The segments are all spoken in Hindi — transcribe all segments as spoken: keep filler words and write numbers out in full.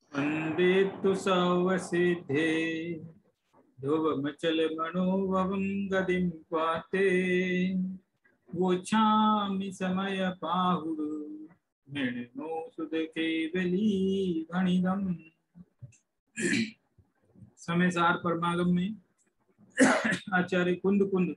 वंदे तु सौवसिद्धे ध्रुवमचल मनोभवं गतिं पाते वोच्छामि समय पाहुरु मृणो सुध केवली गणिदम्। समय सार परमागम में आचार्य कुंद कुंद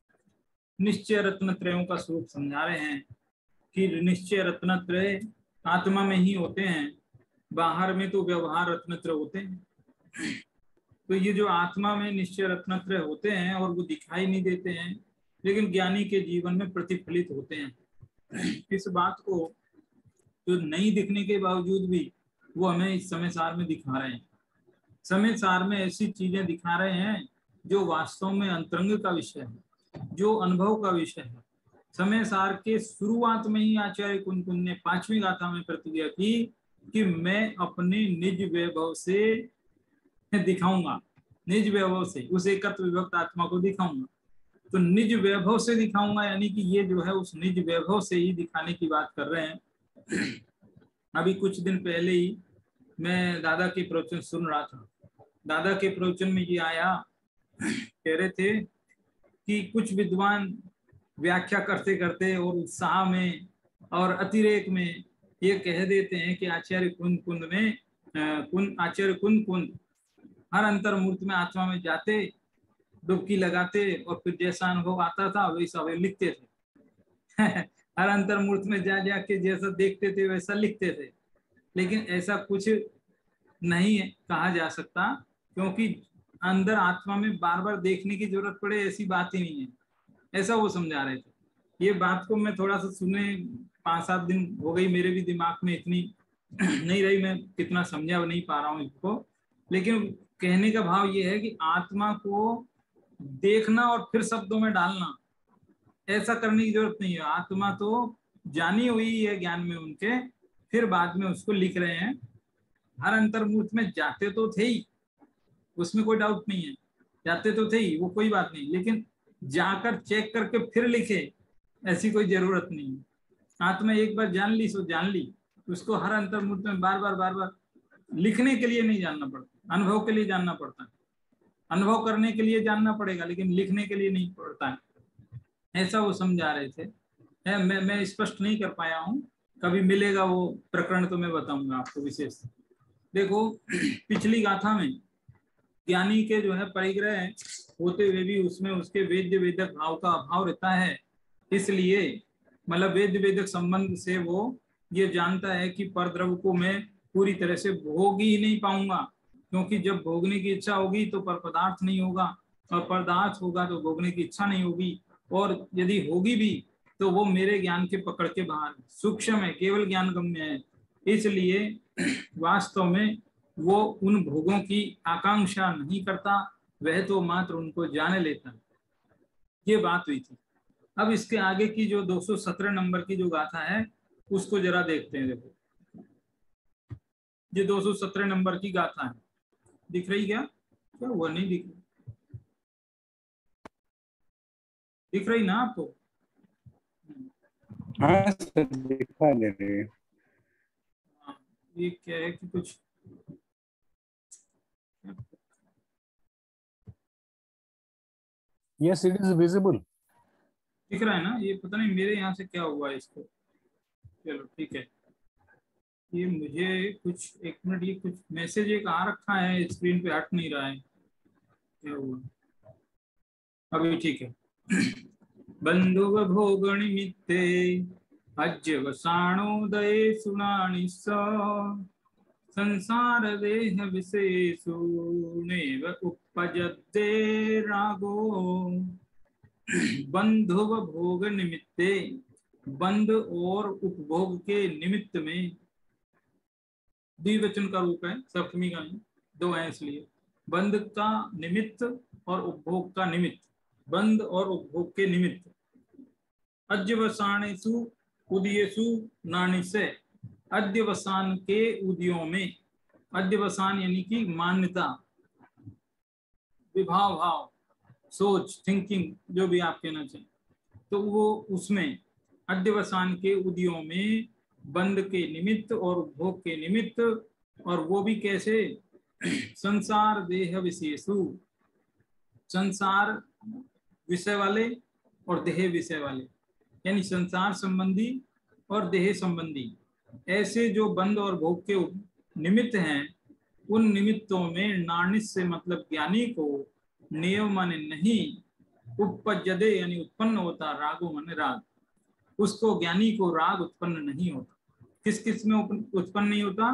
निश्चय रत्नत्रयों का स्वरूप समझा रहे हैं कि निश्चय रत्नत्रय आत्मा में ही होते हैं, बाहर में तो व्यवहार रत्नत्रय होते हैं। तो ये जो आत्मा में निश्चय रत्नत्रय होते हैं और वो दिखाई नहीं देते हैं, लेकिन ज्ञानी के जीवन में प्रतिफलित होते हैं। इस बात को जो नहीं दिखने के बावजूद भी वो हमें इस समय सार में दिखा रहे हैं। समय सार में ऐसी चीजें दिखा रहे हैं जो वास्तव में अंतरंग का विषय है, जो अनुभव का विषय है। समय सार के शुरुआत में ही आचार्य कुंद कुंद ने पांचवी गाथा में प्रतिज्ञा की कि मैं अपने निज वैभव से दिखाऊंगा, निज वैभव से उस एकत्र विभक्त आत्मा को दिखाऊंगा। तो निज वैभव से दिखाऊंगा यानी कि ये जो है उस निज वैभव से ही दिखाने की बात कर रहे हैं। अभी कुछ दिन पहले ही मैं दादा के प्रवचन सुन रहा था। दादा के प्रवचन में ये आया, कह रहे थे कि कुछ विद्वान व्याख्या करते करते और उत्साह में और अतिरेक में ये कह देते हैं कि आचार्य कुंद कुंद में कुंद आचार्य कुंद कुंद हर अंतर्मूर्त में आत्मा में जाते, डुबकी लगाते और फिर जैसा अनुभव आता था वैसा वे लिखते थे। हर अंतर्मूर्त में जा जाके जैसा देखते थे वैसा लिखते थे। लेकिन ऐसा कुछ नहीं है, कहा जा सकता, क्योंकि अंदर आत्मा में बार बार देखने की जरूरत पड़े ऐसी बात ही नहीं है, ऐसा वो समझा रहे थे। ये बात को मैं थोड़ा सा सुने पांच सात दिन हो गई, मेरे भी दिमाग में इतनी नहीं रही, मैं कितना समझा नहीं पा रहा हूँ इसको। लेकिन कहने का भाव ये है कि आत्मा को देखना और फिर शब्दों में डालना, ऐसा करने की जरूरत नहीं है। आत्मा तो जानी हुई है ज्ञान में उनके, फिर बाद में उसको लिख रहे हैं। हर अंतर्मूर्त में जाते तो थे ही, उसमें कोई डाउट नहीं है, जाते तो थे ही, वो कोई बात नहीं, लेकिन जाकर चेक करके फिर लिखे ऐसी कोई जरूरत नहीं है। आत्मा एक बार जान ली सो जान ली, उसको हर अंतर्मूर्त में बार बार बार बार लिखने के लिए नहीं जानना पड़ता, अनुभव के लिए जानना पड़ता है। अनुभव करने के लिए जानना पड़ेगा लेकिन लिखने के लिए नहीं पड़ता है, ऐसा वो समझा रहे थे। है, मैं मैं स्पष्ट नहीं कर पाया हूँ, कभी मिलेगा वो प्रकरण तो मैं बताऊंगा आपको विशेष। देखो पिछली गाथा में ज्ञानी के जो है परिग्रह होते हुए भी उसमें उसके वेद्य वेदक भाव का अभाव रहता है, इसलिए मतलब वेद्य वेदक संबंध से वो ये जानता है कि परद्रव्य को मैं पूरी तरह से भोग ही नहीं पाऊंगा, क्योंकि जब भोगने की इच्छा होगी तो पर पदार्थ नहीं होगा, और पदार्थ होगा तो भोगने की इच्छा नहीं होगी, और यदि होगी भी तो वो मेरे ज्ञान के पकड़ के बाहर सूक्ष्म है, केवल ज्ञान गम्य है। इसलिए वास्तव में वो उन भोगों की आकांक्षा नहीं करता, वह तो मात्र उनको जाने लेता है। ये बात हुई थी। अब इसके आगे की जो दो सौ सत्रह नंबर की जो गाथा है उसको जरा देखते हैं। देखो ये दो सौ सत्रह नंबर की गाथा है, दिख रही क्या? क्या हुआ, नहीं दिख रही? दिख रही ना आपको? हाँ सर दिखा दे रही है। ये क्या है कि कुछ Yes, it is visible. दिख रहा है ना? ये पता नहीं मेरे यहाँ से क्या हुआ है इसको। चलो ठीक है, ये मुझे कुछ एक मिनट, ये कुछ मैसेज एक आ रखा है स्क्रीन पे, हट नहीं रहा है, क्या हुआ? अभी ठीक है। बंधुव भोग निमित्ते अज्यवसाणोदये सुनानि स संसार देह विशेषु नैव उपपद्यते रागो। बंधुव भोग निमित्ते, बंध और उपभोग के निमित्त में, द्विवचन का रूप है, सप्तमी का नहीं, दो है इसलिए। बंध का निमित्त और उपभोग का निमित्त, बंध और उपभोग के निमित्त। अद्यवसानेषु उदयेषु नानि से, अद्यवसान के उदयों में, अद्यवसान यानी कि मान्यता, विभाव भाव, सोच, थिंकिंग, जो भी आप कहना चाहें, तो वो उसमें अद्यवसान के उदयों में बंध के निमित्त और उपभोग के निमित्त और वो भी कैसे? संसार देह विशेषु, संसार विषय वाले और देह विषय वाले, यानी संसार संबंधी और देह संबंधी, ऐसे जो बंध और भोग के निमित्त हैं, उन निमित्तों में नानिस से मतलब ज्ञानी को नियम माने नहीं, उपपज्यदे यानी उत्पन्न होता, रागो माने राग, उसको ज्ञानी को राग उत्पन्न नहीं होता। किस किस में उत्पन्न नहीं होता?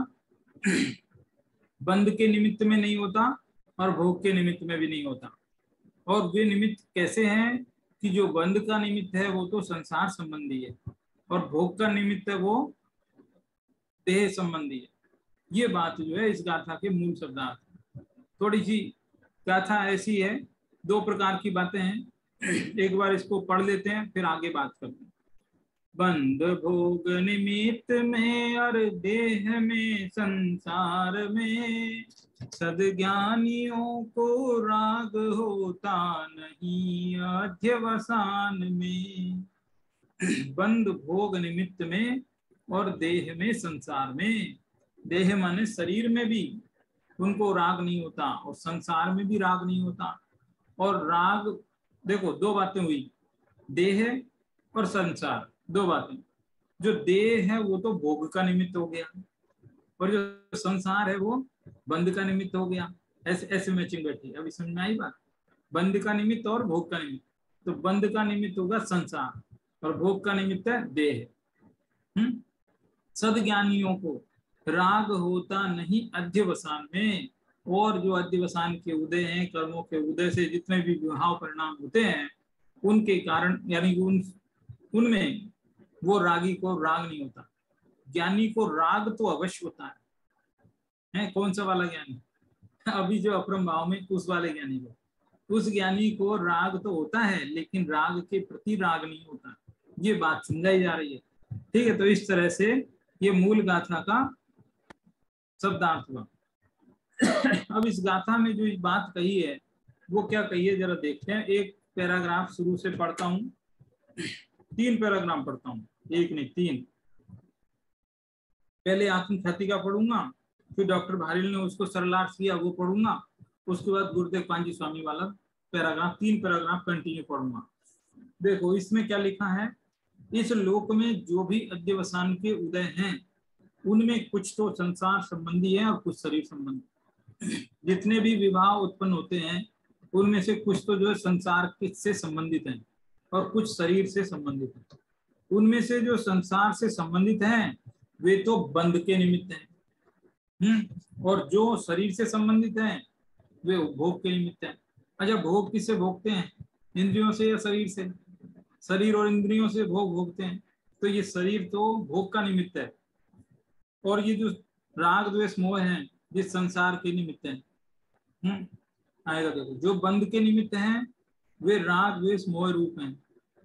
बंध के निमित्त में नहीं होता और भोग के निमित्त में भी नहीं होता। और वे निमित्त कैसे हैं कि जो बंध का निमित्त है वो तो संसार संबंधी है और भोग का निमित्त है वो देह संबंधी है। ये बात जो है इस गाथा के मूल शब्दार्थ। थोड़ी सी गाथा ऐसी है, दो प्रकार की बातें हैं, एक बार इसको पढ़ लेते हैं फिर आगे बात करते हैं। बंध भोग निमित्त में और देह में संसार में, सद्ज्ञानियों को राग होता नहीं अध्यवसान में। बंध भोग निमित्त में और देह में संसार में, देह माने शरीर में भी उनको राग नहीं होता और संसार में भी राग नहीं होता। और राग देखो दो बातें हुई, देह और संसार, दो बातें। जो देह है वो तो भोग का निमित्त हो गया और जो संसार है वो बंध का निमित्त हो गया। ऐसे ऐसे मैचिंग बैठी। अभी समझ में आई बात? बंध का निमित्त और भोग का निमित्त, तो बंध का निमित्त होगा संसार और भोग का निमित्त है देह। हम्म सद्ज्ञानियों को राग होता नहीं अध्यवसान में, और जो अध्यवसान के उदय हैं, कर्मों के उदय से जितने भी विभाव परिणाम होते हैं उनके कारण, यानी उन उनमें वो रागी को राग नहीं होता। ज्ञानी को राग तो अवश्य होता है, है कौन सा वाला ज्ञानी? अभी जो अपरम भाव में उस वाले ज्ञानी को, उस ज्ञानी को राग तो होता है लेकिन राग के प्रति राग नहीं होता। ये बात समझाई जा रही है। ठीक है, तो इस तरह से ये मूल गाथा का शब्दार्थ हुआ। अब इस गाथा में जो बात कही है वो क्या कही है जरा देखते हैं। एक पैराग्राफ शुरू से पढ़ता हूं, तीन पैराग्राफ पढ़ता हूं, एक नहीं तीन। पहले आत्मख्याति का पढ़ूंगा, फिर डॉक्टर भारिल ने उसको सरलार्थ किया वो पढ़ूंगा, उसके बाद गुरुदेव पांजी स्वामी वाला पैराग्राफ, तीन पैराग्राफ कंटिन्यू पढ़ूंगा। देखो इसमें क्या लिखा है, इस लोक में जो भी अध्यवसान के उदय हैं उनमें कुछ तो संसार संबंधी है और कुछ शरीर संबंधी। जितने भी विवाह उत्पन्न होते हैं उनमें से कुछ तो जो है संसार से संबंधित हैं और कुछ शरीर से संबंधित हैं। उनमें से जो संसार से संबंधित हैं वे तो बंध के निमित्त हैं, हम्म और जो शरीर से संबंधित हैं वे भोग के निमित्त हैं। अच्छा, भोग किससे भोगते हैं? इंद्रियों से या शरीर से? शरीर और इंद्रियों से भोग भोगते हैं। तो ये शरीर तो भोग का निमित्त है और ये जो राग द्वेष मोह है ये संसार के निमित्त है। हम्म आएगा देखो, जो बंध के निमित्त हैं वे राग द्वेष मोह रूप हैं।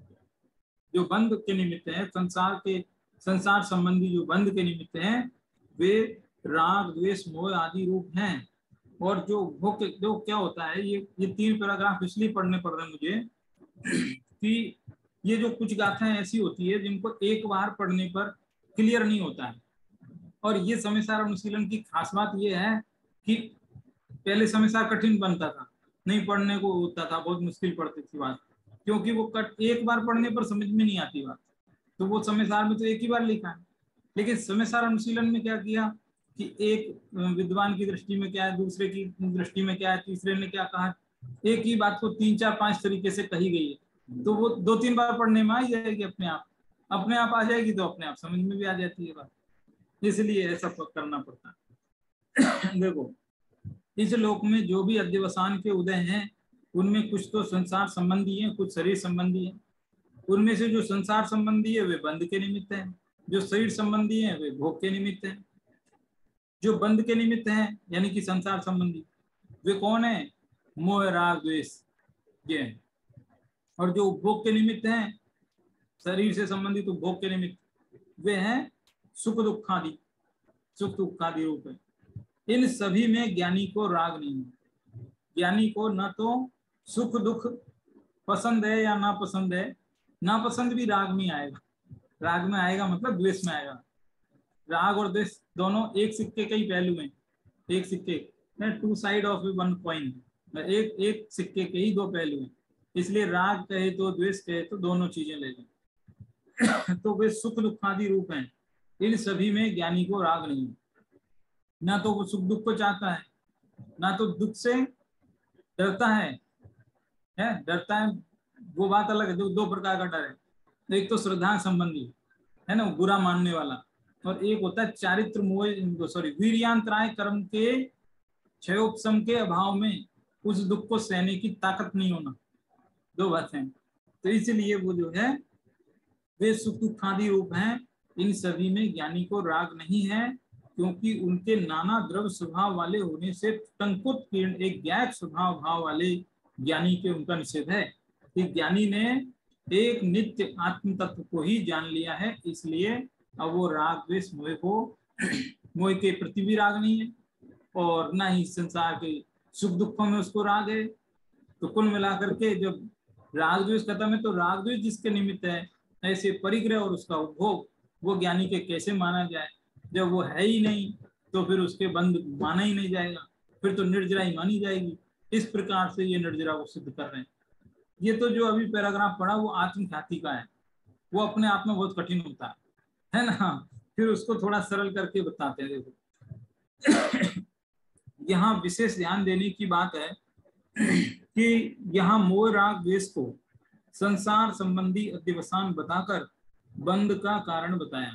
जो बंध के निमित्त हैं, संसार के संसार संबंधी जो बंध के निमित्त हैं वे राग द्वेष मोह आदि रूप हैं। और जो भोग जो क्या होता है, ये ये तीन पैराग्राफ इसलिए पढ़ने पड़ रहे हैं मुझे कि ये जो कुछ गाथाएं ऐसी होती है जिनको एक बार पढ़ने पर क्लियर नहीं होता है। और ये समय सार अनुशीलन की खास बात ये है कि पहले समय सार कठिन बनता था, नहीं पढ़ने को होता था, बहुत मुश्किल पड़ती थी बात, क्योंकि वो कट एक बार पढ़ने पर समझ में नहीं आती बात। तो वो समय सार में तो एक ही बार लिखा है, लेकिन समय सार अनुशीलन में क्या किया कि एक विद्वान की दृष्टि में क्या है, दूसरे की दृष्टि में क्या है, तीसरे ने क्या कहा, एक ही बात को तीन चार पांच तरीके से कही गई है। तो वो दो तीन बार पढ़ने में आ जाएगी, अपने आप अपने आप आ जाएगी, तो अपने आप समझ में भी आ जाती है बात। इसलिए ऐसा करना पड़ता है। देखो, इस लोक में जो भी अध्यवसान के उदय हैं उनमें कुछ तो संसार संबंधी है, कुछ शरीर संबंधी है। उनमें से जो संसार संबंधी है वे बंध के निमित्त है, जो शरीर संबंधी है वे भोग के निमित्त है। जो बंध के निमित्त है यानी कि संसार संबंधी वे कौन है? मोह राग द्वेष ये है। और जो भोग के निमित्त है, शरीर से संबंधित तो भोग के निमित्त वे हैं सुख दुख आदि, सुख दुख आदि रूप है। इन सभी में ज्ञानी को राग नहीं है। ज्ञानी को न तो सुख दुख पसंद है या ना पसंद है, नापसंद भी राग में आएगा। राग में आएगा मतलब द्वेष में आएगा। राग और द्वेष दोनों एक सिक्के के ही पहलू हैं, एक सिक्के, two side of one coin, एक एक सिक्के के ही दो पहलू हैं। इसलिए राग कहे तो द्वेष कहे तो दोनों चीजें ले लें। तो वे सुख दुखादि रूप हैं, इन सभी में ज्ञानी को राग नहीं, ना तो वो सुख दुख को चाहता है, ना तो दुख से डरता है, है डरता है वो बात अलग है। दो, दो प्रकार का डर है, एक तो श्रद्धा संबंधी है ना, बुरा मानने वाला, और एक होता है चारित्र मोह सॉरी वीर्यांतराय कर्म के क्षयोपशम के अभाव में उस दुख को सहने की ताकत नहीं होना, दो बातें। तो इसलिए वो जो है वे सुख दुखादि रूप हैं, इन सभी में ज्ञानी को राग नहीं है, क्योंकि उनके नाना द्रव्य स्वभाव वाले होने से टंकुत किरण एक ज्ञात स्वभाव भाव वाले ज्ञानी के उनका निषेध है। कि ज्ञानी ने एक नित्य आत्म तत्व को ही जान लिया है, इसलिए अब वो राग द्वेष मोह को मोह के प्रति भी राग नहीं है, और ना ही संसार के सुख दुखों में उसको राग है। तो कुल मिलाकर के जब राग द्वेष खत्म है तो राग द्वेष जिसके निमित्त है, ऐसे परिग्रह और उसका उपभोग वो ज्ञानी के कैसे माना जाए। जब वो है ही नहीं तो फिर उसके बंध माना ही नहीं जाएगा, फिर तो निर्जरा ही मानी जाएगी। इस प्रकार से ये निर्जरा को सिद्ध कर रहे हैं। ये तो जो अभी पैराग्राफ पढ़ा वो आत्मख्याति का है, वो अपने आप में बहुत कठिन होता है ना, फिर उसको थोड़ा सरल करके बताते हैं। देखो यहाँ विशेष ध्यान देने की बात है कि यहाँ मोह राग द्वेष को संसार संबंधी अध्यवसान बताकर बंध का कारण बताया।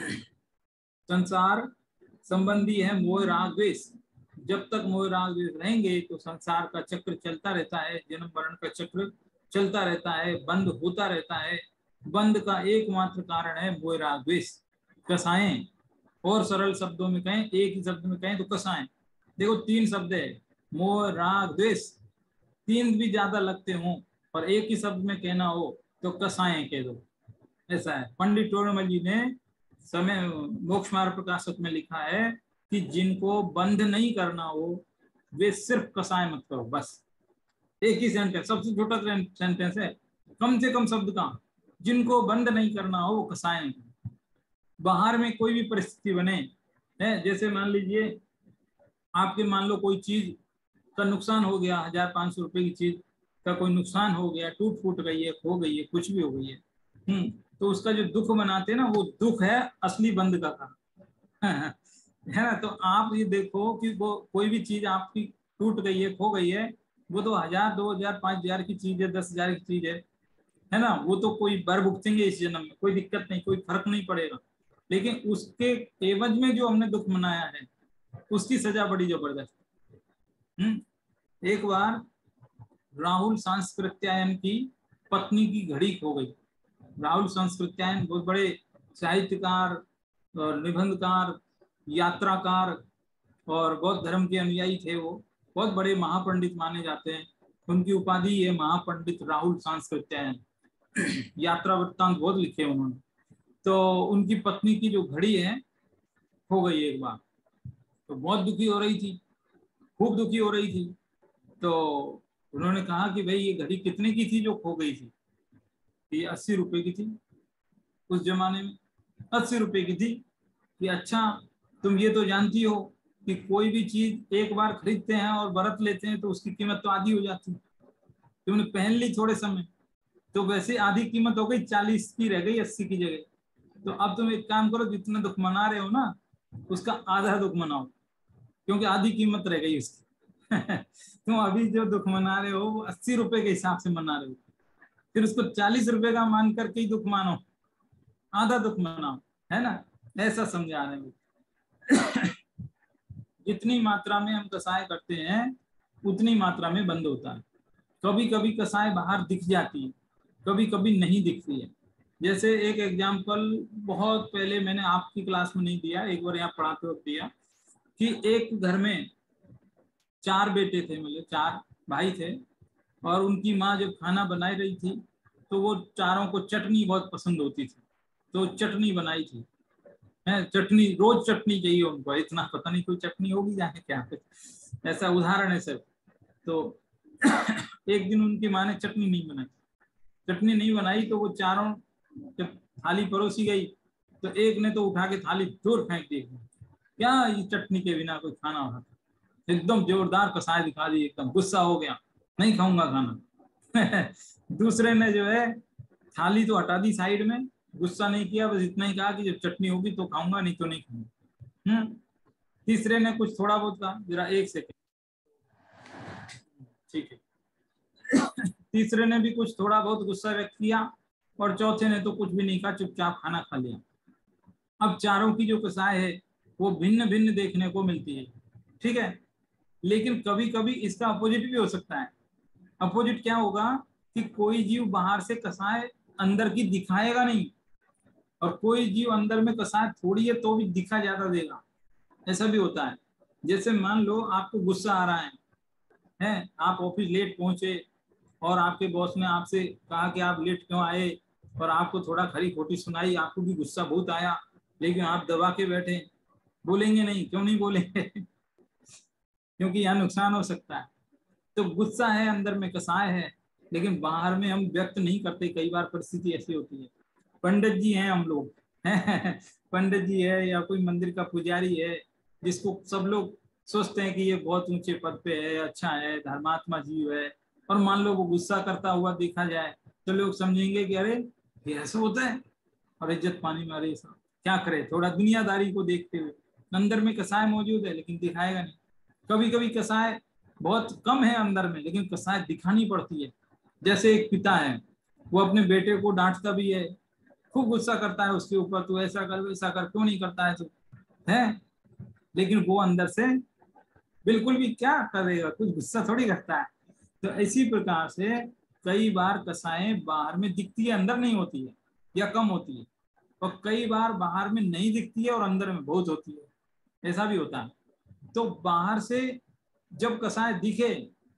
संसार संबंधी है मोह राग द्वेष, जब तक मोह राग द्वेष रहेंगे तो संसार का चक्र चलता रहता है, जन्म मरण का चक्र चलता रहता है, बंध होता रहता है। बंध का एकमात्र कारण है मोह राग द्वेष, कसाएं। और सरल शब्दों में कहें, एक ही शब्द में कहें तो कसाएं। देखो तीन शब्द है, मोह राग द्वेष, तीन भी ज्यादा लगते हों और एक ही शब्द में कहना हो तो कसाएं कह दो, ऐसा है। पंडित टोडरमल जी ने समय मोक्ष मार्ग प्रकाशक में लिखा है कि जिनको बंध नहीं करना हो वे सिर्फ कसाएं मत करो, बस। एक ही सेंटेंस, सबसे छोटा सेंटेंस है, कम से कम शब्द का, जिनको बंद नहीं करना हो वो कसाएं। बाहर में कोई भी परिस्थिति बने है, जैसे मान लीजिए आपके मान लो कोई चीज का नुकसान हो गया, हजार पांच सौ रुपए की चीज का कोई नुकसान हो गया, टूट फूट गई है, खो गई है, कुछ भी हो गई है, हम्म तो उसका जो दुख मनाते हैं ना, वो दुख है असली बंद का कारण है ना। तो आप ये देखो कि वो कोई भी चीज आपकी टूट गई है, खो गई है, वो तो हजार दो हजार पांच हजार की चीज है, दस हजार की चीज है है ना, वो तो कोई बर भुगतेंगे इस जन्म में, कोई दिक्कत नहीं, कोई फर्क नहीं पड़ेगा। लेकिन उसके एवज में जो हमने दुख मनाया है उसकी सजा बड़ी जबरदस्त। हम्म एक बार राहुल सांस्कृत्यायन की पत्नी की घड़ी खो गई। राहुल सांस्कृत्यायन बहुत बड़े साहित्यकार और निबंधकार, यात्राकार और बौद्ध धर्म के अनुयायी थे। वो बहुत बड़े महापंडित माने जाते हैं, उनकी उपाधि है महापंडित राहुल सांस्कृत्यायन। यात्रा वृत्तांत बहुत लिखे उन्होंने। तो उनकी पत्नी की जो घड़ी है खो गई एक बार, तो बहुत दुखी हो रही थी, खूब दुखी हो रही थी। तो उन्होंने कहा कि भाई ये घड़ी कितने की थी जो खो गई थी? ये अस्सी रुपए की थी उस जमाने में, अस्सी रुपए की थी। कि अच्छा तुम ये तो जानती हो कि कोई भी चीज एक बार खरीदते हैं और बरत लेते हैं तो उसकी कीमत तो आधी हो जाती है। तुमने पहन ली थोड़े समय तो वैसे आधी कीमत हो गई, चालीस की रह गई अस्सी की जगह। तो अब तुम एक काम करो, जितना दुख मना रहे हो ना उसका आधा दुख मनाओ, क्योंकि आधी कीमत रह गई उसकी। तुम अभी जो दुख मना रहे हो वो अस्सी रुपए के हिसाब से मना रहे हो, फिर उसको चालीस रुपए का मान करके ही दुख मानो, आधा दुख मनाओ, है ना। ऐसा समझा रहे हैं। जितनी मात्रा में हम कसाय करते हैं उतनी मात्रा में बंद होता है। कभी कभी कसाय बाहर दिख जाती है, कभी कभी नहीं दिखती है। जैसे एक एग्जाम्पल बहुत पहले मैंने आपकी क्लास में नहीं दिया, एक बार यहाँ पढ़ाते वक्त दिया कि एक घर में चार बेटे थे, मतलब चार भाई थे, और उनकी माँ जब खाना बनाई रही थी तो वो चारों को चटनी बहुत पसंद होती थी, तो चटनी बनाई थी। है चटनी, रोज चटनी चाहिए उनको, इतना पता नहीं कोई चटनी होगी जाने क्या, ऐसा उदाहरण है सर। तो एक दिन उनकी माँ ने चटनी नहीं बनाई, चटनी नहीं बनाई तो वो चारों जब थाली परोसी गई तो एक ने तो उठा के थाली दूर फेंक दी, क्या ये चटनी के बिना कोई खाना हो सकता? एकदम जोरदार कसाय दिखा दी, एकदम गुस्सा हो गया, नहीं खाऊंगा खाना। दूसरे ने जो है थाली तो हटा दी साइड में, गुस्सा नहीं किया, बस इतना ही कहा कि जब चटनी होगी तो खाऊंगा, नहीं तो नहीं खाऊंगा। हम्म तीसरे ने कुछ थोड़ा बहुत कहा, जरा एक सेकेंड, ठीक है। तीसरे ने भी कुछ थोड़ा बहुत गुस्सा व्यक्त किया और चौथे ने तो कुछ भी नहीं कहा, चुपचाप खाना खा लिया। अब चारों की जो कसाय है वो भिन्न भिन्न देखने को मिलती है, ठीक है। लेकिन कभी कभी इसका अपोजिट भी हो सकता है। अपोजिट क्या होगा कि कोई जीव बाहर से कसाय अंदर की दिखाएगा नहीं, और कोई जीव अंदर में कसाय थोड़ी है तो भी दिखा ज्यादा देगा, ऐसा भी होता है। जैसे मान लो आपको गुस्सा आ रहा है, है आप ऑफिस लेट पहुंचे और आपके बॉस ने आपसे कहा कि आप लेट क्यों आए, और आपको थोड़ा खरी खोटी सुनाई, आपको भी गुस्सा बहुत आया, लेकिन आप दबा के बैठे, बोलेंगे नहीं, क्यों नहीं बोलेंगे? क्योंकि यहाँ नुकसान हो सकता है। तो गुस्सा है, अंदर में कसाय है, लेकिन बाहर में हम व्यक्त नहीं करते। कई बार परिस्थिति ऐसी होती है, पंडित जी हैं हम लोग, पंडित जी है या कोई मंदिर का पुजारी है जिसको सब लोग सोचते हैं कि ये बहुत ऊंचे पद पे है, अच्छा है, धर्मात्मा जीव है, और मान लो वो गुस्सा करता हुआ देखा जाए तो लोग समझेंगे कि अरे ये ऐसा होता है, और इज्जत पानी में, अरे सब क्या करे, थोड़ा दुनियादारी को देखते हुए। अंदर में कसाय मौजूद है लेकिन दिखाएगा नहीं। कभी कभी कसाय बहुत कम है अंदर में, लेकिन कसाय दिखानी पड़ती है। जैसे एक पिता है, वो अपने बेटे को डांटता भी है, खूब गुस्सा करता है उसके ऊपर, तू ऐसा कर वैसा कर, क्यों नहीं करता है तू, है, लेकिन वो अंदर से बिल्कुल भी क्या करेगा, कुछ गुस्सा थोड़ी करता है। तो इसी प्रकार से कई बार कसाएं बाहर में दिखती है, अंदर नहीं होती है या कम होती है, और कई बार बाहर में नहीं दिखती है और अंदर में बहुत होती है, ऐसा भी होता है। तो बाहर से जब कसाय दिखे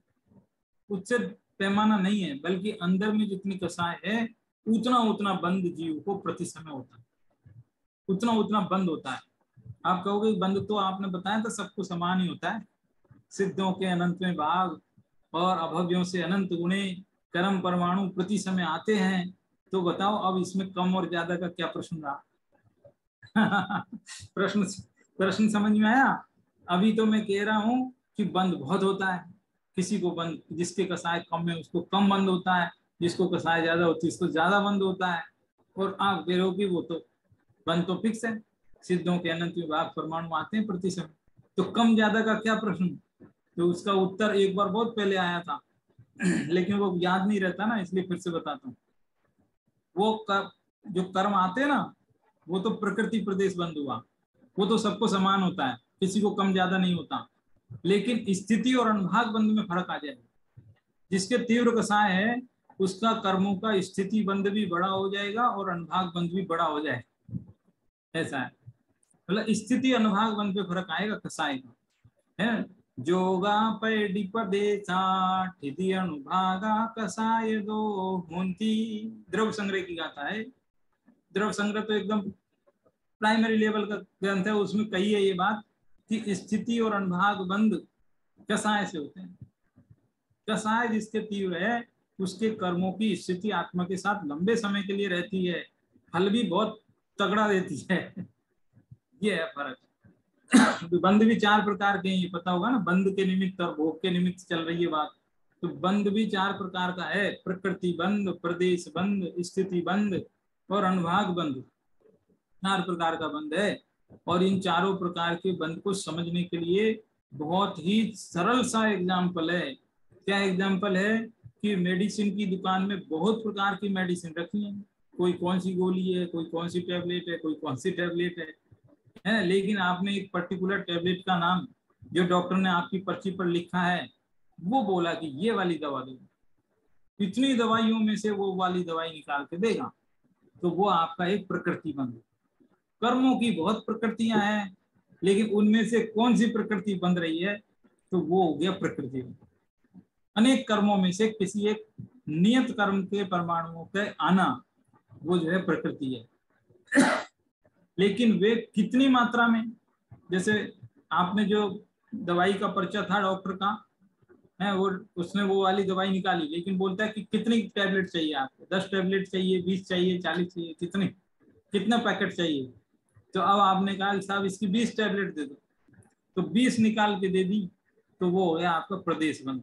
उससे पैमाना नहीं है, बल्कि अंदर में जितनी कसाय है उतना उतना बंद जीव को प्रति समय होता है, उतना उतना बंद होता है। आप कहोगे बंद तो आपने बताया था सबको समान ही होता है, सिद्धों के अनंत में भाग और अभव्यों से अनंत गुणे कर्म परमाणु प्रति समय आते हैं। तो बताओ अब इसमें कम और ज्यादा का क्या प्रश्न रहा? प्रश्न प्रश्न समझ में आया? अभी तो मैं कह रहा हूं कि बंद बहुत होता है, किसी को बंद, जिसके कसाय कम है उसको कम बंद होता है, जिसको कसाय ज्यादा होती है उसको ज्यादा बंद होता है। और आप कह रहे हो कि वो तो बंद तो फिक्स है, सिद्धों के अनंत विभाग परमाणु आते हैं प्रति समय, तो कम ज्यादा का क्या प्रश्न? तो उसका उत्तर एक बार बहुत पहले आया था, लेकिन वो याद नहीं रहता ना, इसलिए फिर से बताता हूँ। वो कर, जो कर्म आते हैं ना, वो तो प्रकृति प्रदेश बंद हुआ, वो तो सबको समान होता है, किसी को कम ज्यादा नहीं होता। लेकिन स्थिति और अनुभाग बंद में फर्क आ जाएगा। जिसके तीव्र कसाय है उसका कर्मों का स्थिति बंद भी बड़ा हो जाएगा और अनुभाग बंद भी बड़ा हो जाएगा, ऐसा है। मतलब स्थिति अनुभाग बंद पे फर्क आएगा कसाय का, है। जोगा पैडी पदेशा ठिधि अनुभागा कसाय दो होंती। द्रव संग्रह की गाथा है। द्रव संग्रह तो एकदम प्राइमरी लेवल का ग्रंथ है, उसमें कही है ये बात कि स्थिति और अनुभाग बंद कसाय से होते हैं। कसाय जिसके तीव्र है उसके कर्मों की स्थिति आत्मा के साथ लंबे समय के लिए रहती है, फल भी बहुत तगड़ा देती है। ये है फर्क। बंद भी चार प्रकार के हैं, ये पता होगा ना, बंद के निमित्त और भोग के निमित्त चल रही है बात। तो बंद भी चार प्रकार का है, प्रकृति बंद, प्रदेश बंद, स्थिति बंद और अनुभाग बंद, चार प्रकार का बंद है। और इन चारों प्रकार के बंद को समझने के लिए बहुत ही सरल सा एग्जाम्पल है। क्या एग्जाम्पल है कि मेडिसिन की दुकान में बहुत प्रकार की मेडिसिन रखी है, कोई कौन सी गोली है, कोई कौन सी टैबलेट है, कोई कौन सी टैबलेट है, है, लेकिन आपने एक पर्टिकुलर टैबलेट का नाम जो डॉक्टर ने आपकी पर्ची पर लिखा है वो बोला कि ये वाली दवा दो, इतनी दवाइयों में से वो वाली दवाई निकाल के देगा, तो वो आपका एक प्रकृति बंद। कर्मों की बहुत प्रकृतियां हैं, लेकिन उनमें से कौन सी प्रकृति बन रही है, तो वो हो गया प्रकृति बंद। अनेक कर्मों में से किसी एक नियत कर्म के परमाणुओं के आना, वो जो है प्रकृति है। लेकिन वे कितनी मात्रा में, जैसे आपने जो दवाई का पर्चा था डॉक्टर का, है वो उसने वो वाली दवाई निकाली, लेकिन बोलता है कि कितनी टैबलेट चाहिए आपको, दस टैबलेट चाहिए, बीस चाहिए, चालीस चाहिए, कितने कितना पैकेट चाहिए, तो अब आपने कहा साहब इसकी बीस टैबलेट दे दो, तो बीस निकाल के दे दी, तो वो हो गया आपका प्रदेश बंद।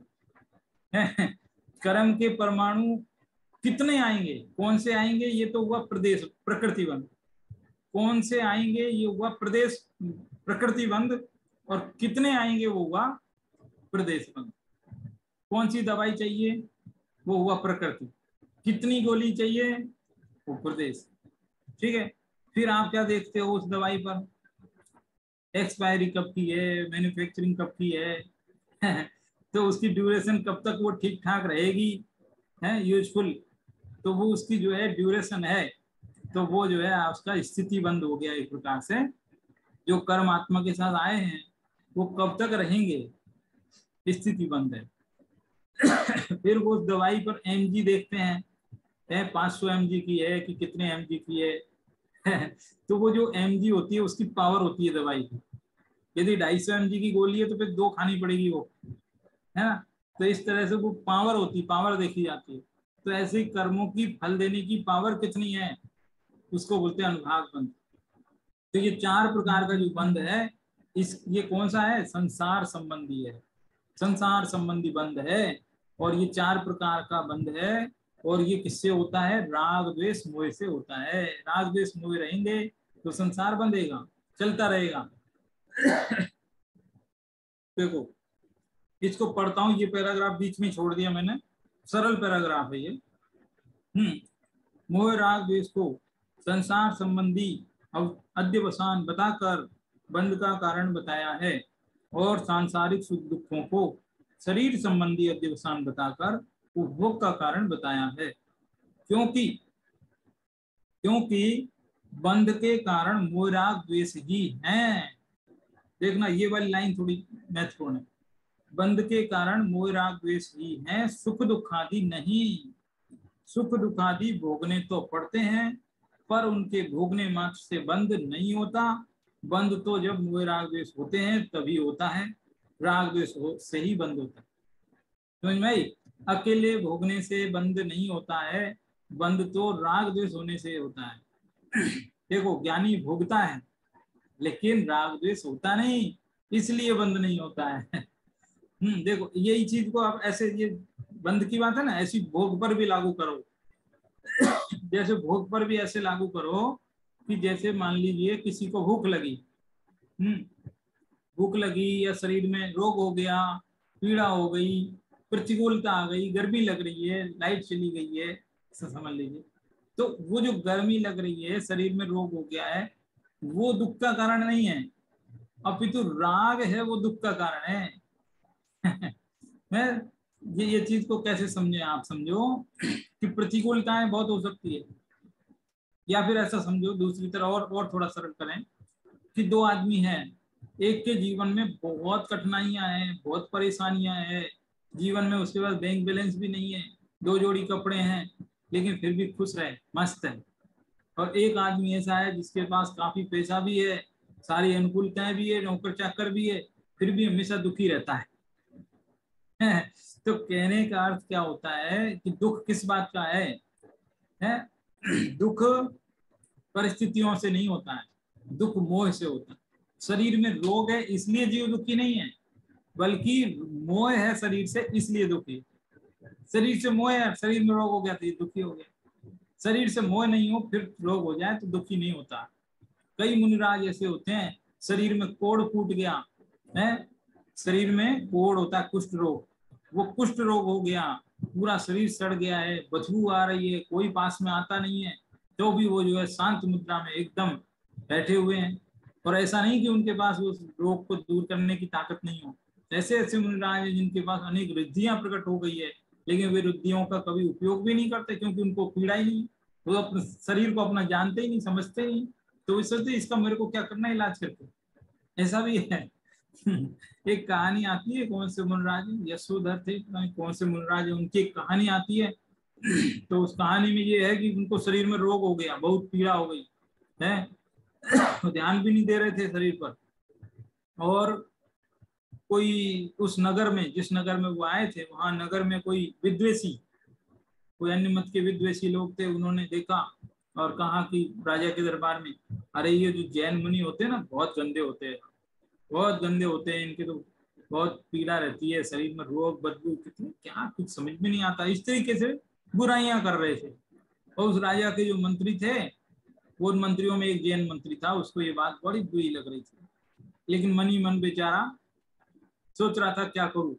कर्म के परमाणु कितने आएंगे, कौन से आएंगे, ये तो हुआ प्रदेश प्रकृति बंद। कौन से आएंगे ये हुआ प्रदेश प्रकृति बंद, और कितने आएंगे वो हुआ प्रदेश बंद। कौन सी दवाई चाहिए वो हुआ प्रकृति, कितनी गोली चाहिए वो प्रदेश। ठीक है, फिर आप क्या देखते हो उस दवाई पर, एक्सपायरी कब की है, मैन्युफैक्चरिंग कब की है तो उसकी ड्यूरेशन कब तक वो ठीक ठाक रहेगी, है यूजफुल, तो वो उसकी जो है ड्यूरेशन है, तो वो जो है उसका स्थिति बंद हो गया एक प्रकार से। जो कर्म आत्मा के साथ आए हैं वो कब तक रहेंगे, स्थिति बंद है। फिर वो उस दवाई पर एमजी देखते हैं, है पाँच सौ एमजी की है कि कितने एमजी की है तो वो जो एमजी होती है उसकी पावर होती है दवाई की। यदि ढाई सौ एमजी की गोली है तो फिर दो खानी पड़ेगी वो, है ना। तो इस तरह से वो पावर होती, पावर देखी जाती है। तो ऐसे ही कर्मों की फल देने की पावर कितनी है उसको बोलते हैं अनुभाग बंध। तो ये चार प्रकार का जो बंध है, इस ये कौन सा है, संसार संबंधी है, संसार संबंधी बंध है। और ये चार प्रकार का बंध है, और ये किससे होता है, राग द्वेष मोह से होता है। राग द्वेष मोह रहेंगे तो संसार बंधेगा, चलता रहेगा। देखो इसको पढ़ता हूं, ये पैराग्राफ बीच में छोड़ दिया मैंने, सरल पैराग्राफ है ये। हम्म मोह राग द्वेष को संसार संबंधी अध्यवसान बताकर बंध का कारण बताया है, और सांसारिक सुख दुखों को शरीर संबंधी अध्यवसान बताकर उपभोग का कारण बताया है। क्योंकि क्योंकि बंध के कारण मोह राग द्वेष ही हैं। देखना ये वाली लाइन थोड़ी महत्वपूर्ण है, बंध के कारण मोह राग द्वेष ही हैं, सुख दुख आदि नहीं। सुख दुख आदि भोगने तो पड़ते हैं, पर उनके भोगने मात्र से बंध नहीं होता। बंध तो जब मोह राग द्वेष होते हैं तभी होता है, राग द्वेष से ही बंध होता है। समझ में आई? अकेले भोगने से बंध नहीं होता है, बंध तो राग द्वेष होने से होता है। देखो ज्ञानी भोगता है लेकिन राग द्वेष होता नहीं, इसलिए बंध नहीं होता है। हम्म देखो यही चीज को आप ऐसे, ये बंध की बात है ना, ऐसी भोग पर भी लागू करो। जैसे भोग पर भी ऐसे लागू करो कि जैसे मान लीजिए किसी को भूख लगी, हम्म भूख लगी या शरीर में रोग हो गया, पीड़ा हो गई, प्रतिकूलता आ गई, गर्मी लग रही है, लाइट चली गई है, समझ लीजिए, तो वो जो गर्मी लग रही है, शरीर में रोग हो गया है, वो दुख का कारण नहीं है, अपितु राग है वो दुख का कारण है। मैं ये ये चीज को कैसे समझे, आप समझो कि प्रतिकूलताएं बहुत हो सकती है, या फिर ऐसा समझो दूसरी तरह और और थोड़ा सरल करें कि दो आदमी हैं, एक के जीवन में बहुत कठिनाइयां हैं, बहुत परेशानियां हैं जीवन में, उसके पास बैंक बैलेंस भी नहीं है, दो जोड़ी कपड़े हैं, लेकिन फिर भी खुश रहे, मस्त है। और एक आदमी ऐसा है जिसके पास काफी पैसा भी है, सारी अनुकूलताएं भी है, नौकर चाकर भी है, फिर भी हमेशा दुखी रहता है। तो कहने का अर्थ क्या होता है कि दुख किस बात का है, है? दुख परिस्थितियों से नहीं होता है, दुख मोह से होता है। शरीर में रोग है इसलिए जीव दुखी नहीं है, बल्कि मोह है शरीर से इसलिए दुखी। शरीर से मोह है, शरीर में रोग हो गया तो ये दुखी हो गया। शरीर से मोह नहीं हो फिर रोग हो जाए तो दुखी नहीं होता। कई मुनिराज ऐसे होते हैं, शरीर में कोढ़ फूट गया है, शरीर में कोढ़ होता है कुष्ठ रोग, वो कुष्ठ रोग हो गया, पूरा शरीर सड़ गया है, बदबू आ रही है, कोई पास में आता नहीं है, तो भी वो जो है शांत मुद्रा में एकदम बैठे हुए हैं। और ऐसा नहीं कि उनके पास उस रोग को दूर करने की ताकत नहीं हो। ऐसे ऐसे मुनिराज हैं जिनके पास अनेक रिद्धियां प्रकट हो गई है, लेकिन वे रिद्धियों का कभी उपयोग भी नहीं करते, क्योंकि उनको पीड़ा ही नहीं, वो अपने शरीर को अपना जानते ही नहीं, समझते ही नहीं, तो इस सोचते इसका मेरे को क्या करना, इलाज करके। ऐसा भी है। एक कहानी आती है, कौन से मुनिराज, यशोधर थे, कौन से मुनिराज है, उनकी एक कहानी आती है। तो उस कहानी में ये है कि उनको शरीर में रोग हो गया, बहुत पीड़ा हो गई है, ध्यान भी नहीं दे रहे थे शरीर पर। और कोई उस नगर में, जिस नगर में वो आए थे, वहां नगर में कोई विद्वेषी, कोई अन्य मत के विद्वेषी लोग थे, उन्होंने देखा और कहा कि राजा के दरबार में, अरे ये जो जैन मुनि होते हैं ना बहुत गंदे होते हैं, बहुत गंदे होते हैं, इनके तो बहुत पीड़ा रहती है शरीर में, रोग बदबू कितनी, क्या कुछ समझ में नहीं आता। इस तरीके से बुराइयां कर रहे थे। और उस राजा के जो मंत्री थे, वो मंत्रियों में एक जैन मंत्री था, उसको ये बात बड़ी बुरी लग रही थी, लेकिन मन ही मन बेचारा सोच रहा था क्या करूं।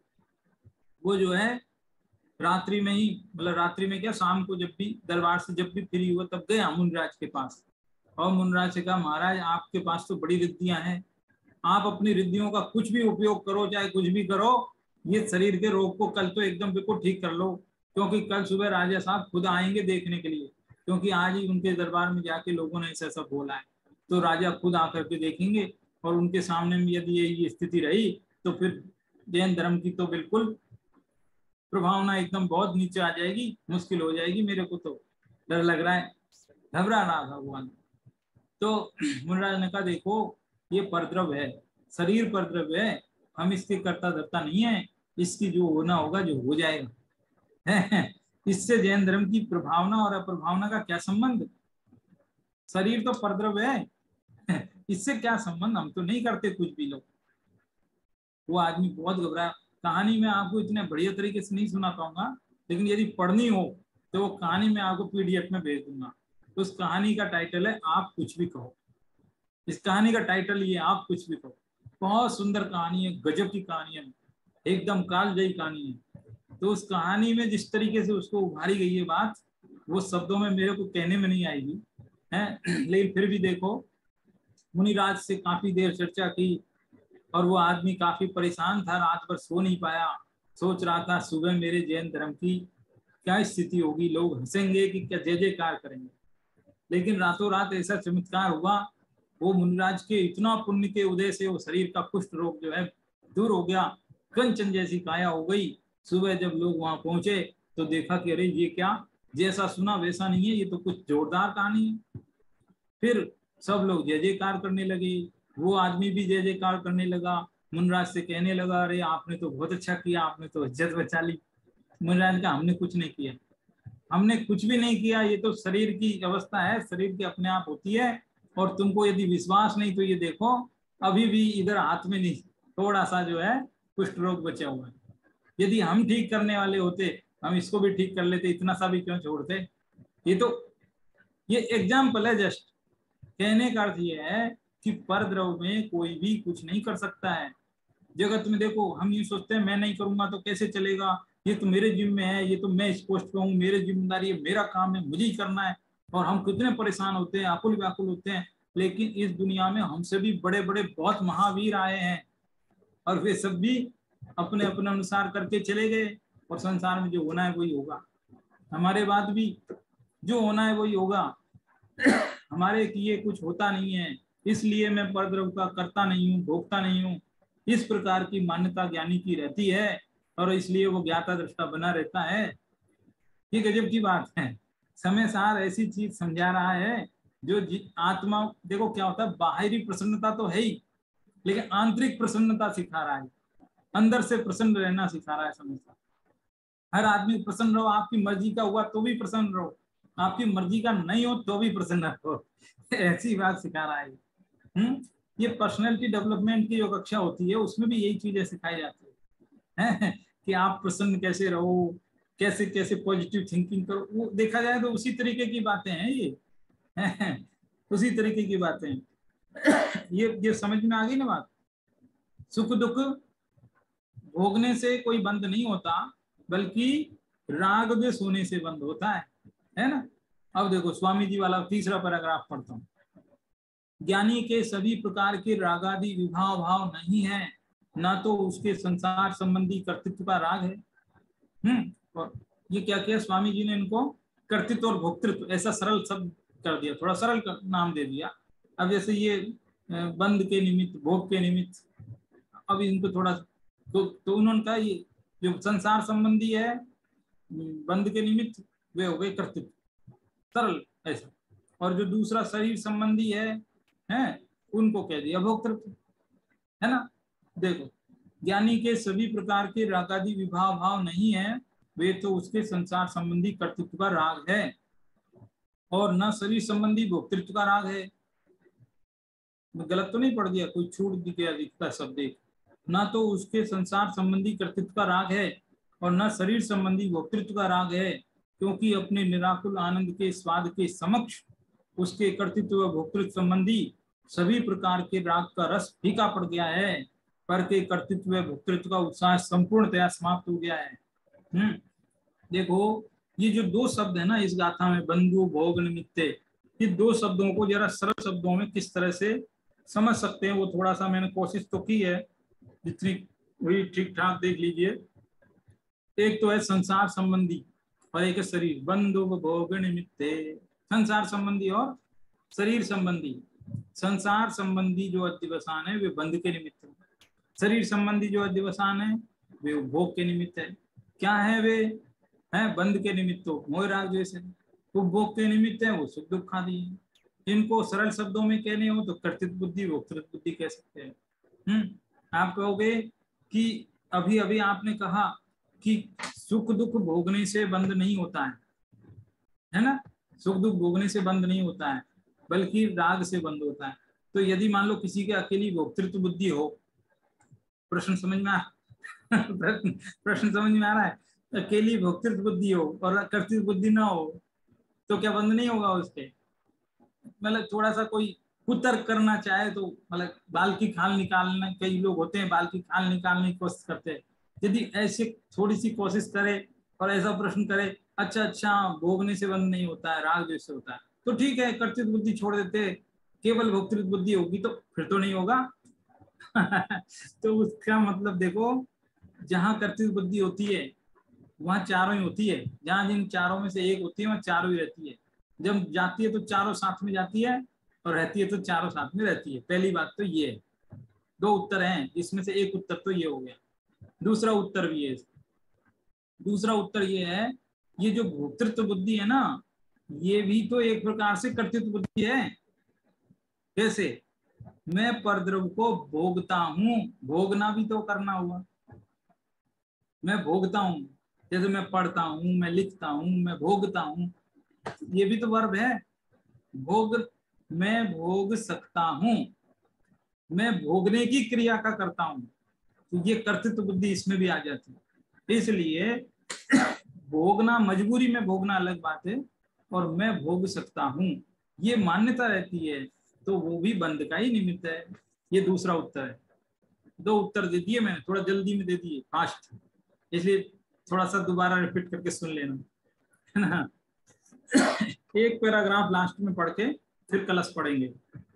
वो जो है रात्रि में ही, मतलब रात्रि में क्या, शाम को जब भी दरबार से जब भी फ्री हुआ तब गया मुनराज के पास, और मुनराज से कहा, महाराज आपके पास तो बड़ी रिद्धियां हैं, आप अपनी रिद्धियों का कुछ भी उपयोग करो, चाहे कुछ भी करो, ये शरीर के रोग को कल तो एकदम बिल्कुल ठीक कर लो, क्योंकि कल सुबह राजा साहब खुद आएंगे देखने के लिए, क्योंकि आज ही उनके दरबार में जाके लोगों ने ऐसा सब बोला है, तो राजा खुद आकर के देखेंगे, और उनके सामने में यदि ये स्थिति रही तो फिर जैन धर्म की तो बिल्कुल प्रभावना एकदम बहुत नीचे आ जाएगी, मुश्किल हो जाएगी, मेरे को तो डर लग रहा है, घबरा रहा था भगवान। तो मुनराज ने कहा, देखो ये परद्रव है, शरीर परद्रव है, हम इसके कर्ता धर्ता नहीं है, इसकी जो होना होगा जो हो जाएगा। इससे जैन धर्म की प्रभावना और अप्रभावना का क्या संबंध, शरीर तो परद्रव है, इससे क्या संबंध, हम तो नहीं करते कुछ भी लोग। वो आदमी बहुत घबराया। कहानी में आपको इतने बढ़िया तरीके से नहीं सुना पाऊंगा, लेकिन यदि पढ़नी हो तो वो कहानी में आपको पीडीएफ में भेज दूंगा। उस कहानी का टाइटल है आप कुछ भी कहो। इस कहानी का टाइटल ये, आप कुछ भी कहो। बहुत सुंदर कहानी है, गजब की कहानी है, एकदम कालजयी कहानी है। तो उस कहानी में जिस तरीके से उसको उभारी गई है बात, वो शब्दों में मेरे को कहने में नहीं आएगी है। लेकिन फिर भी देखो, मुनिराज से काफी देर चर्चा की, और वो आदमी काफी परेशान था, रात भर सो नहीं पाया, सोच रहा था सुबह मेरे जैन धर्म की क्या स्थिति होगी, लोग हंसेंगे कि क्या जय जयकार करेंगे। लेकिन रातों रात ऐसा चमत्कार हुआ, वो मुनिराज के इतना पुण्य के उदय से वो शरीर का कुष्ठ रोग जो है दूर हो गया, कंचन जैसी काया हो गई। सुबह जब लोग वहां पहुंचे तो देखा कि अरे ये क्या, जैसा सुना वैसा नहीं है, ये तो कुछ जोरदार कहानी है। फिर सब लोग जय जयकार करने लगे, वो आदमी भी जय जयकार करने लगा, मुनराज से कहने लगा, अरे आपने तो बहुत अच्छा किया, आपने तो इज्जत बचा ली। मुनराज का, हमने कुछ नहीं किया, हमने कुछ भी नहीं किया, ये तो शरीर की अवस्था है, शरीर की अपने आप होती है। और तुमको यदि विश्वास नहीं तो ये देखो, अभी भी इधर हाथ में नहीं थोड़ा सा जो है कुष्ठ रोग बचा हुआ है, यदि हम ठीक करने वाले होते हम इसको भी ठीक कर लेते, इतना सा भी क्यों छोड़ते। ये तो ये एग्जाम्पल है जस्ट। कहने का अर्थ ये है कि परद्रव में कोई भी कुछ नहीं कर सकता है। जगत में देखो, हम ये सोचते हैं मैं नहीं करूंगा तो कैसे चलेगा, ये तो मेरे जिम्मे में है, ये तो मैं इस पोस्ट पे हूँ, मेरे जिम्मेदारी है, मेरा काम है, मुझे ही करना है। और हम कितने परेशान होते हैं, आकुल व्याकुल होते हैं। लेकिन इस दुनिया में हमसे भी बड़े बड़े बहुत महावीर आए हैं, और वे सब भी अपने अपने अनुसार करके चले गए, और संसार में जो होना है वही होगा, हमारे बाद भी जो होना है वही होगा। हमारे किए कुछ होता नहीं है, इसलिए मैं परद्रव का करता नहीं हूँ, भोगता नहीं हूँ, इस प्रकार की मान्यता ज्ञानी की रहती है, और इसलिए वो ज्ञाता दृष्टा बना रहता है। ये गजब की बात है। समय सार ऐसी चीज समझा रहा है जो आत्मा, देखो क्या होता है, बाहरी प्रसन्नता तो है ही, लेकिन आंतरिक प्रसन्नता सिखा रहा है, अंदर से प्रसन्न रहना सिखा रहा है समय सार। हर आदमी प्रसन्न रहो, आपकी मर्जी का हुआ तो भी प्रसन्न रहो, आपकी मर्जी का नहीं हो तो भी प्रसन्न रहो। ऐसी बात सिखा रहा है। हम्म ये पर्सनैलिटी डेवलपमेंट की जो कक्षा होती है उसमें भी यही चीजें सिखाई जाती है कि आप प्रसन्न कैसे रहो, कैसे कैसे पॉजिटिव थिंकिंग करो। वो देखा जाए तो उसी तरीके की बातें हैं ये, उसी तरीके की बातें हैं। ये ये समझ में आ गई ना बात। सुख दुख भोगने से कोई बंद नहीं होता, बल्कि राग द्वेष होने से बंद होता है, है ना। अब देखो स्वामी जी वाला तीसरा पैराग्राफ पढ़ता हूँ। ज्ञानी के सभी प्रकार के रागादि विभाव भाव नहीं है, ना तो उसके संसार संबंधी कर्तृत्व का राग है। हम्म और ये क्या किया स्वामी जी ने, इनको कर्तृत्व और भोक्तृत्व ऐसा सरल शब्द कर दिया, थोड़ा सरल नाम दे दिया। अब जैसे ये बंद के निमित्त, भोग के निमित्त, अब इनको थोड़ा तो, तो उन्होंने कहा ये जो संसार संबंधी है बंद के निमित्त, वे हो गए कर्तृत्व, सरल ऐसा। और जो दूसरा शरीर संबंधी है हैं, उनको कह दिया भोक्तृत्व, है ना। देखो, ज्ञानी के सभी प्रकार के रागादि विभाव भाव नहीं है, वे तो उसके संसार संबंधी कर्तृत्व का राग है। और न शरीर संबंधी भोक्तृत्व का राग है। मैं गलत तो नहीं पढ़ दिया, कोई छूट दी गया दिखता शब्द एक। न तो उसके संसार संबंधी कर्तृत्व का राग है और न शरीर संबंधी भोक्तृत्व का राग है, क्योंकि अपने निराकुल आनंद के स्वाद के समक्ष उसके कर्तृत्व व भोक्तृत्व संबंधी सभी प्रकार के राग का रस फीका पड़ गया है। पर के कर्तृत्व व भोक्तृत्व का उत्साह संपूर्णतया समाप्त हो गया है। हम्म देखो, ये जो दो शब्द है ना इस गाथा में, बंधु भोग निमित्ते, ये दो शब्दों को जरा सरल शब्दों में किस तरह से समझ सकते हैं वो थोड़ा सा मैंने कोशिश तो की है, जितनी हुई ठीक ठाक देख लीजिए। एक तो है संसार संबंधी और एक है शरीर। बंधु भोग निमित्ते, संसार संबंधी और शरीर संबंधी। संसार संबंधी जो अध्यवसान है वे बंध के निमित्त है, शरीर संबंधी जो अध्यवसान है वे उपभोग के निमित्त है। क्या है वे? है बंध के निमित्त तो मोह राग जैसे, उपभोग के निमित्त है वो सुख दुख आदि है। इनको सरल शब्दों में कहने हो तो कर्तृत्व बुद्धि भोक्तृत्व बुद्धि कह सकते हैं। हम्म आप कहोगे कि अभी अभी आपने कहा कि सुख दुख भोगने से बंद नहीं होता है, है ना? सुख दुख भोगने से बंद नहीं होता है बल्कि राग से बंद होता है। तो यदि मान लो किसी के अकेली भोक्तृत्व बुद्धि हो, प्रश्न समझ में आ प्रश्न समझ में आ रहा है? अकेली भोक्तृत्व बुद्धि हो और कर्तृत्व बुद्धि ना हो तो क्या बंद नहीं होगा उसके? मतलब थोड़ा सा कोई कुतर्क करना चाहे तो मतलब बाल की खाल निकालना, कई लोग होते हैं बाल की खाल निकालने की कोशिश करते हैं। यदि ऐसे थोड़ी सी कोशिश करे और ऐसा प्रश्न करे, अच्छा अच्छा भोगने से बंद नहीं होता है, राग जैसे होता है, तो ठीक है कर्तृत्व बुद्धि छोड़ देते, केवल भोक्तृत्व बुद्धि होगी तो फिर तो नहीं होगा। तो उसका मतलब देखो, जहाँ कर्तृत्व बुद्धि होती है वहां चारों ही होती है, जहां जिन चारों में से एक होती है वहां चारों ही रहती है। जब जाती है तो चारों साथ में जाती है और रहती है तो चारों साथ में रहती है। पहली बात तो ये है। दो उत्तर हैं, इसमें से एक उत्तर तो ये हो गया। दूसरा उत्तर भी है, दूसरा उत्तर ये है, ये जो भोक्तृत्व बुद्धि है ना, ये भी तो एक प्रकार से कर्तृत्व बुद्धि है। कैसे? मैं परद्रव्य को भोगता हूं, भोगना भी तो करना हुआ। मैं भोगता हूं, जैसे मैं पढ़ता हूं, मैं लिखता हूं, मैं भोगता हूं, ये भी तो वर्ब है। भोग, मैं भोग सकता हूं, मैं भोगने की क्रिया का करता हूं, तो ये कर्तृत्व बुद्धि इसमें भी आ जाती है। इसलिए भोगना, मजबूरी में भोगना अलग बात है, और मैं भोग सकता हूं ये मान्यता रहती है तो वो भी बंध का ही निमित्त है। ये दूसरा उत्तर है। दो उत्तर दे दिए मैंने, थोड़ा जल्दी में दे दिए, फास्ट, इसलिए थोड़ा सा दोबारा रिपीट करके सुन लेना, है ना? एक पैराग्राफ लास्ट में पढ़ के फिर कलश पढ़ेंगे।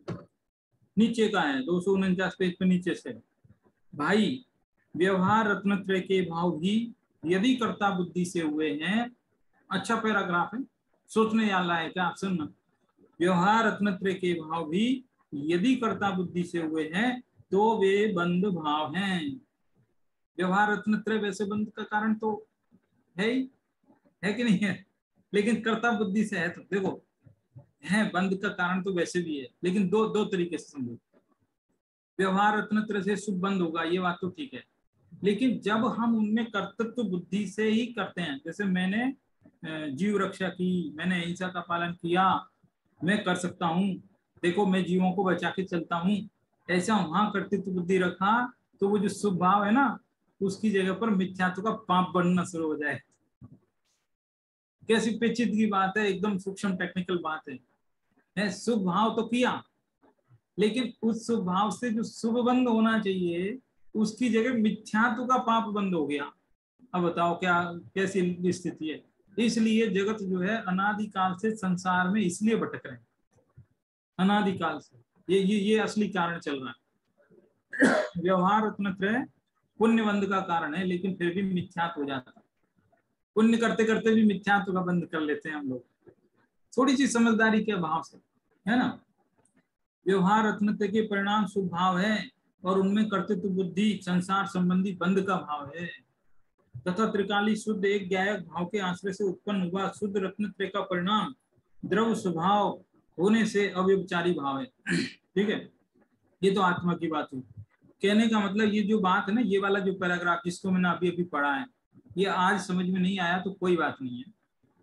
नीचे का है दो सौ उनचास पेज पे नीचे से। भाई, व्यवहार रत्नत्रय के भाव भी यदि कर्ता बुद्धि से हुए हैं, अच्छा पैराग्राफ है, सोचने वाला है क्या? आप सुनना। व्यवहार रत्नत्रय के भाव भी यदि कर्ता बुद्धि से हुए हैं तो वे बंध भाव हैं। व्यवहार रत्नत्रय वैसे बंध का कारण तो है ही, है कि नहीं है? लेकिन कर्ता बुद्धि से है तो देखो, है बंध का कारण तो वैसे भी है, लेकिन दो दो तरीके से समझो। व्यवहार रत्नत्रय से शुभ बंद होगा, ये बात तो ठीक है, लेकिन जब हम उनमें कर्तृत्व बुद्धि से ही करते हैं, जैसे मैंने जीव रक्षा की, मैंने अहिंसा का पालन किया, मैं कर सकता हूँ, देखो मैं जीवों को बचा के चलता हूँ, ऐसा वहां कर्तृत्व बुद्धि रखा तो वो जो शुभ भाव है ना, उसकी जगह पर मिथ्यात्व का पाप बनना शुरू हो जाए। कैसी पेचीदगी की बात है, एकदम सूक्ष्म टेक्निकल बात है, है शुभ भाव तो किया, लेकिन उस शुभ भाव से जो शुभ बंद होना चाहिए उसकी जगह मिथ्यात्व का पाप बंद हो गया। अब बताओ क्या कैसी स्थिति है? इसलिए जगत जो है अनादिकाल से संसार में इसलिए भटक रहे हैं, अनादिकाल से, ये ये ये असली कारण चल रहा है। व्यवहार रत्नत्रय पुण्य बंध का कारण है, लेकिन फिर भी मिथ्यात्व हो जाता है। पुण्य करते करते भी मिथ्यात्व का बंद कर लेते हैं हम लोग, थोड़ी सी समझदारी के अभाव से, है ना? व्यवहार रत्नत्रय के परिणाम शुभ भाव है और उनमें कर्तृत्व बुद्धि संसार संबंधी बंध का भाव है, तथा त्रिकाली शुद्ध एक ज्ञायक भाव के आश्रय से उत्पन्न हुआ शुद्ध रत्नत्रय का परिणाम द्रव स्वभाव होने से अव्यभिचारी भाव है। ठीक है, ये तो आत्मा की बात हुई। कहने का मतलब ये जो बात है ना, ये वाला जो पैराग्राफ जिसको मैंने अभी अभी पढ़ा है, ये आज समझ में नहीं आया तो कोई बात नहीं है,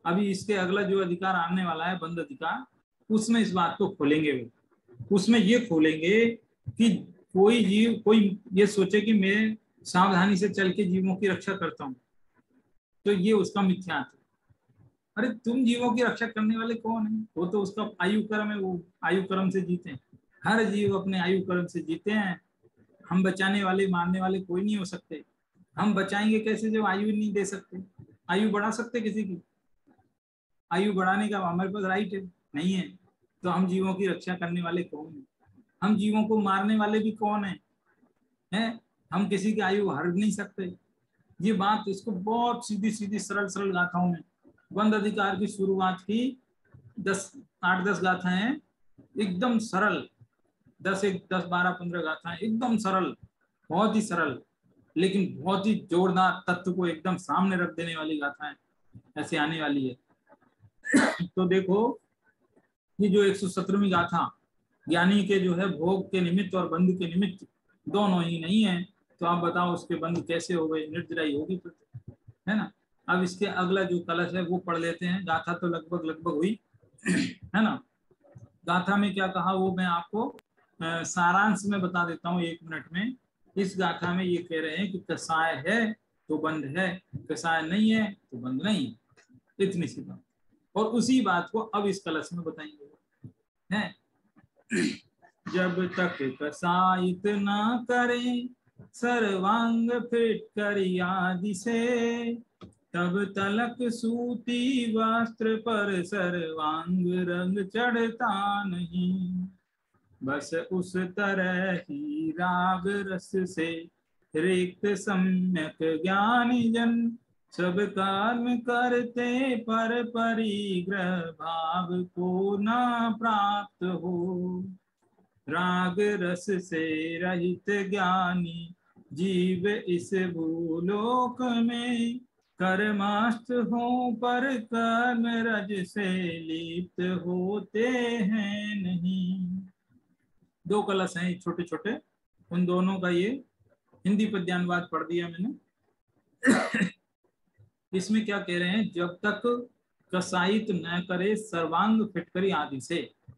अभी इसके अगला जो अधिकार आने वाला है बंद अधिकार, उसमें इस बात को खोलेंगे वो। उसमें ये खोलेंगे कि कोई जीव कोई ये सोचे कि मैं सावधानी से चल के जीवों की रक्षा करता हूँ, तो ये उसका मिथ्यात्व। अरे तुम जीवों की रक्षा करने वाले कौन है? वो तो उसका आयु कर्म है, वो आयु कर्म से जीते हैं। हर जीव अपने आयु कर्म से जीते हैं। हम बचाने वाले मारने वाले कोई नहीं हो सकते। हम बचाएंगे कैसे जब आयु नहीं दे सकते? आयु बढ़ा सकते किसी की? आयु बढ़ाने का हमारे पास राइट है नहीं है। तो हम जीवों की रक्षा करने वाले कौन है? हम जीवों को मारने वाले भी कौन है, हैं? हम किसी की आयु हर नहीं सकते। ये बात इसको बहुत सीधी सीधी सरल सरल गाथाओं में बंद अधिकार की शुरुआत की दस आठ दस गाथाएं एकदम सरल, दस एक दस बारह पंद्रह गाथाएं एकदम सरल, बहुत ही सरल, लेकिन बहुत ही जोरदार तत्व को एकदम सामने रख देने वाली गाथाएं ऐसे आने वाली है। तो देखो ये जो एक सौ सत्रहवीं गाथा ज्ञानी के जो है भोग के निमित्त और बंध के निमित्त दोनों ही नहीं है, तो आप बताओ उसके बंध कैसे हो गए? निर्जराई होगी फिर, है ना। अब इसके अगला जो कलश है वो पढ़ लेते हैं। गाथा तो लगभग लगभग हुई है ना। गाथा में क्या कहा वो मैं आपको सारांश में बता देता हूँ एक मिनट में। इस गाथा में ये कह रहे हैं कि कसाय है तो बंध है, कसाय नहीं है तो बंध नहीं है, इतनी सी बात। और उसी बात को अब इस कलश में बताएंगे हैं। जब तक कसायित ना करे सर्वांग फिट कर आदि से, तब तलक सूती वस्त्र पर सर्वांग रंग चढ़ता नहीं। बस उस तरह ही राग रस से रिक्त सम्यक ज्ञानी जन, सब कर्म करते पर परिग्रह भाव को ना प्राप्त हो। राग रस से रहित ज्ञानी जीव इस भूलोक में, कर्मास्थ हो पर कर्म रज से लिप्त होते हैं नहीं। दो कलश हैं छोटे छोटे, उन दोनों का ये हिंदी पद्यानुवाद पढ़ दिया मैंने। इसमें क्या कह रहे हैं? जब तक कसायित न करे सर्वांग फिटकरी आदि से।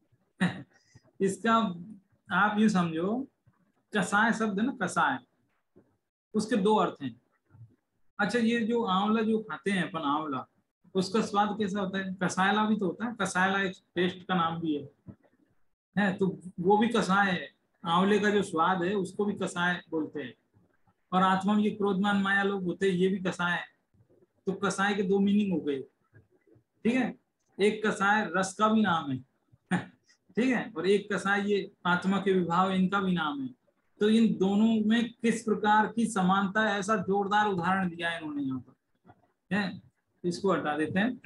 इसका आप ये समझो, कसाय शब्द है ना, कसाय, उसके दो अर्थ हैं। अच्छा ये जो आंवला जो खाते हैं अपन, आंवला, उसका स्वाद कैसा होता है? कसायला भी तो होता है। कसायला एक टेस्ट का नाम भी है, है तो वो भी कसाय है। आंवले का जो स्वाद है उसको भी कसाय बोलते हैं। और आत्मा में ये क्रोधमान माया लोग होते हैं, ये भी कसाय है। तो कसाय के दो मीनिंग हो गए, ठीक है। एक कसाय रस का भी नाम है, ठीक है, और एक कसाय ये आत्मा के विभाव, इनका भी नाम है। तो इन दोनों में किस प्रकार की समानता है, ऐसा जोरदार उदाहरण दिया है इन्होंने यहाँ पर, है। इसको हटा देते हैं।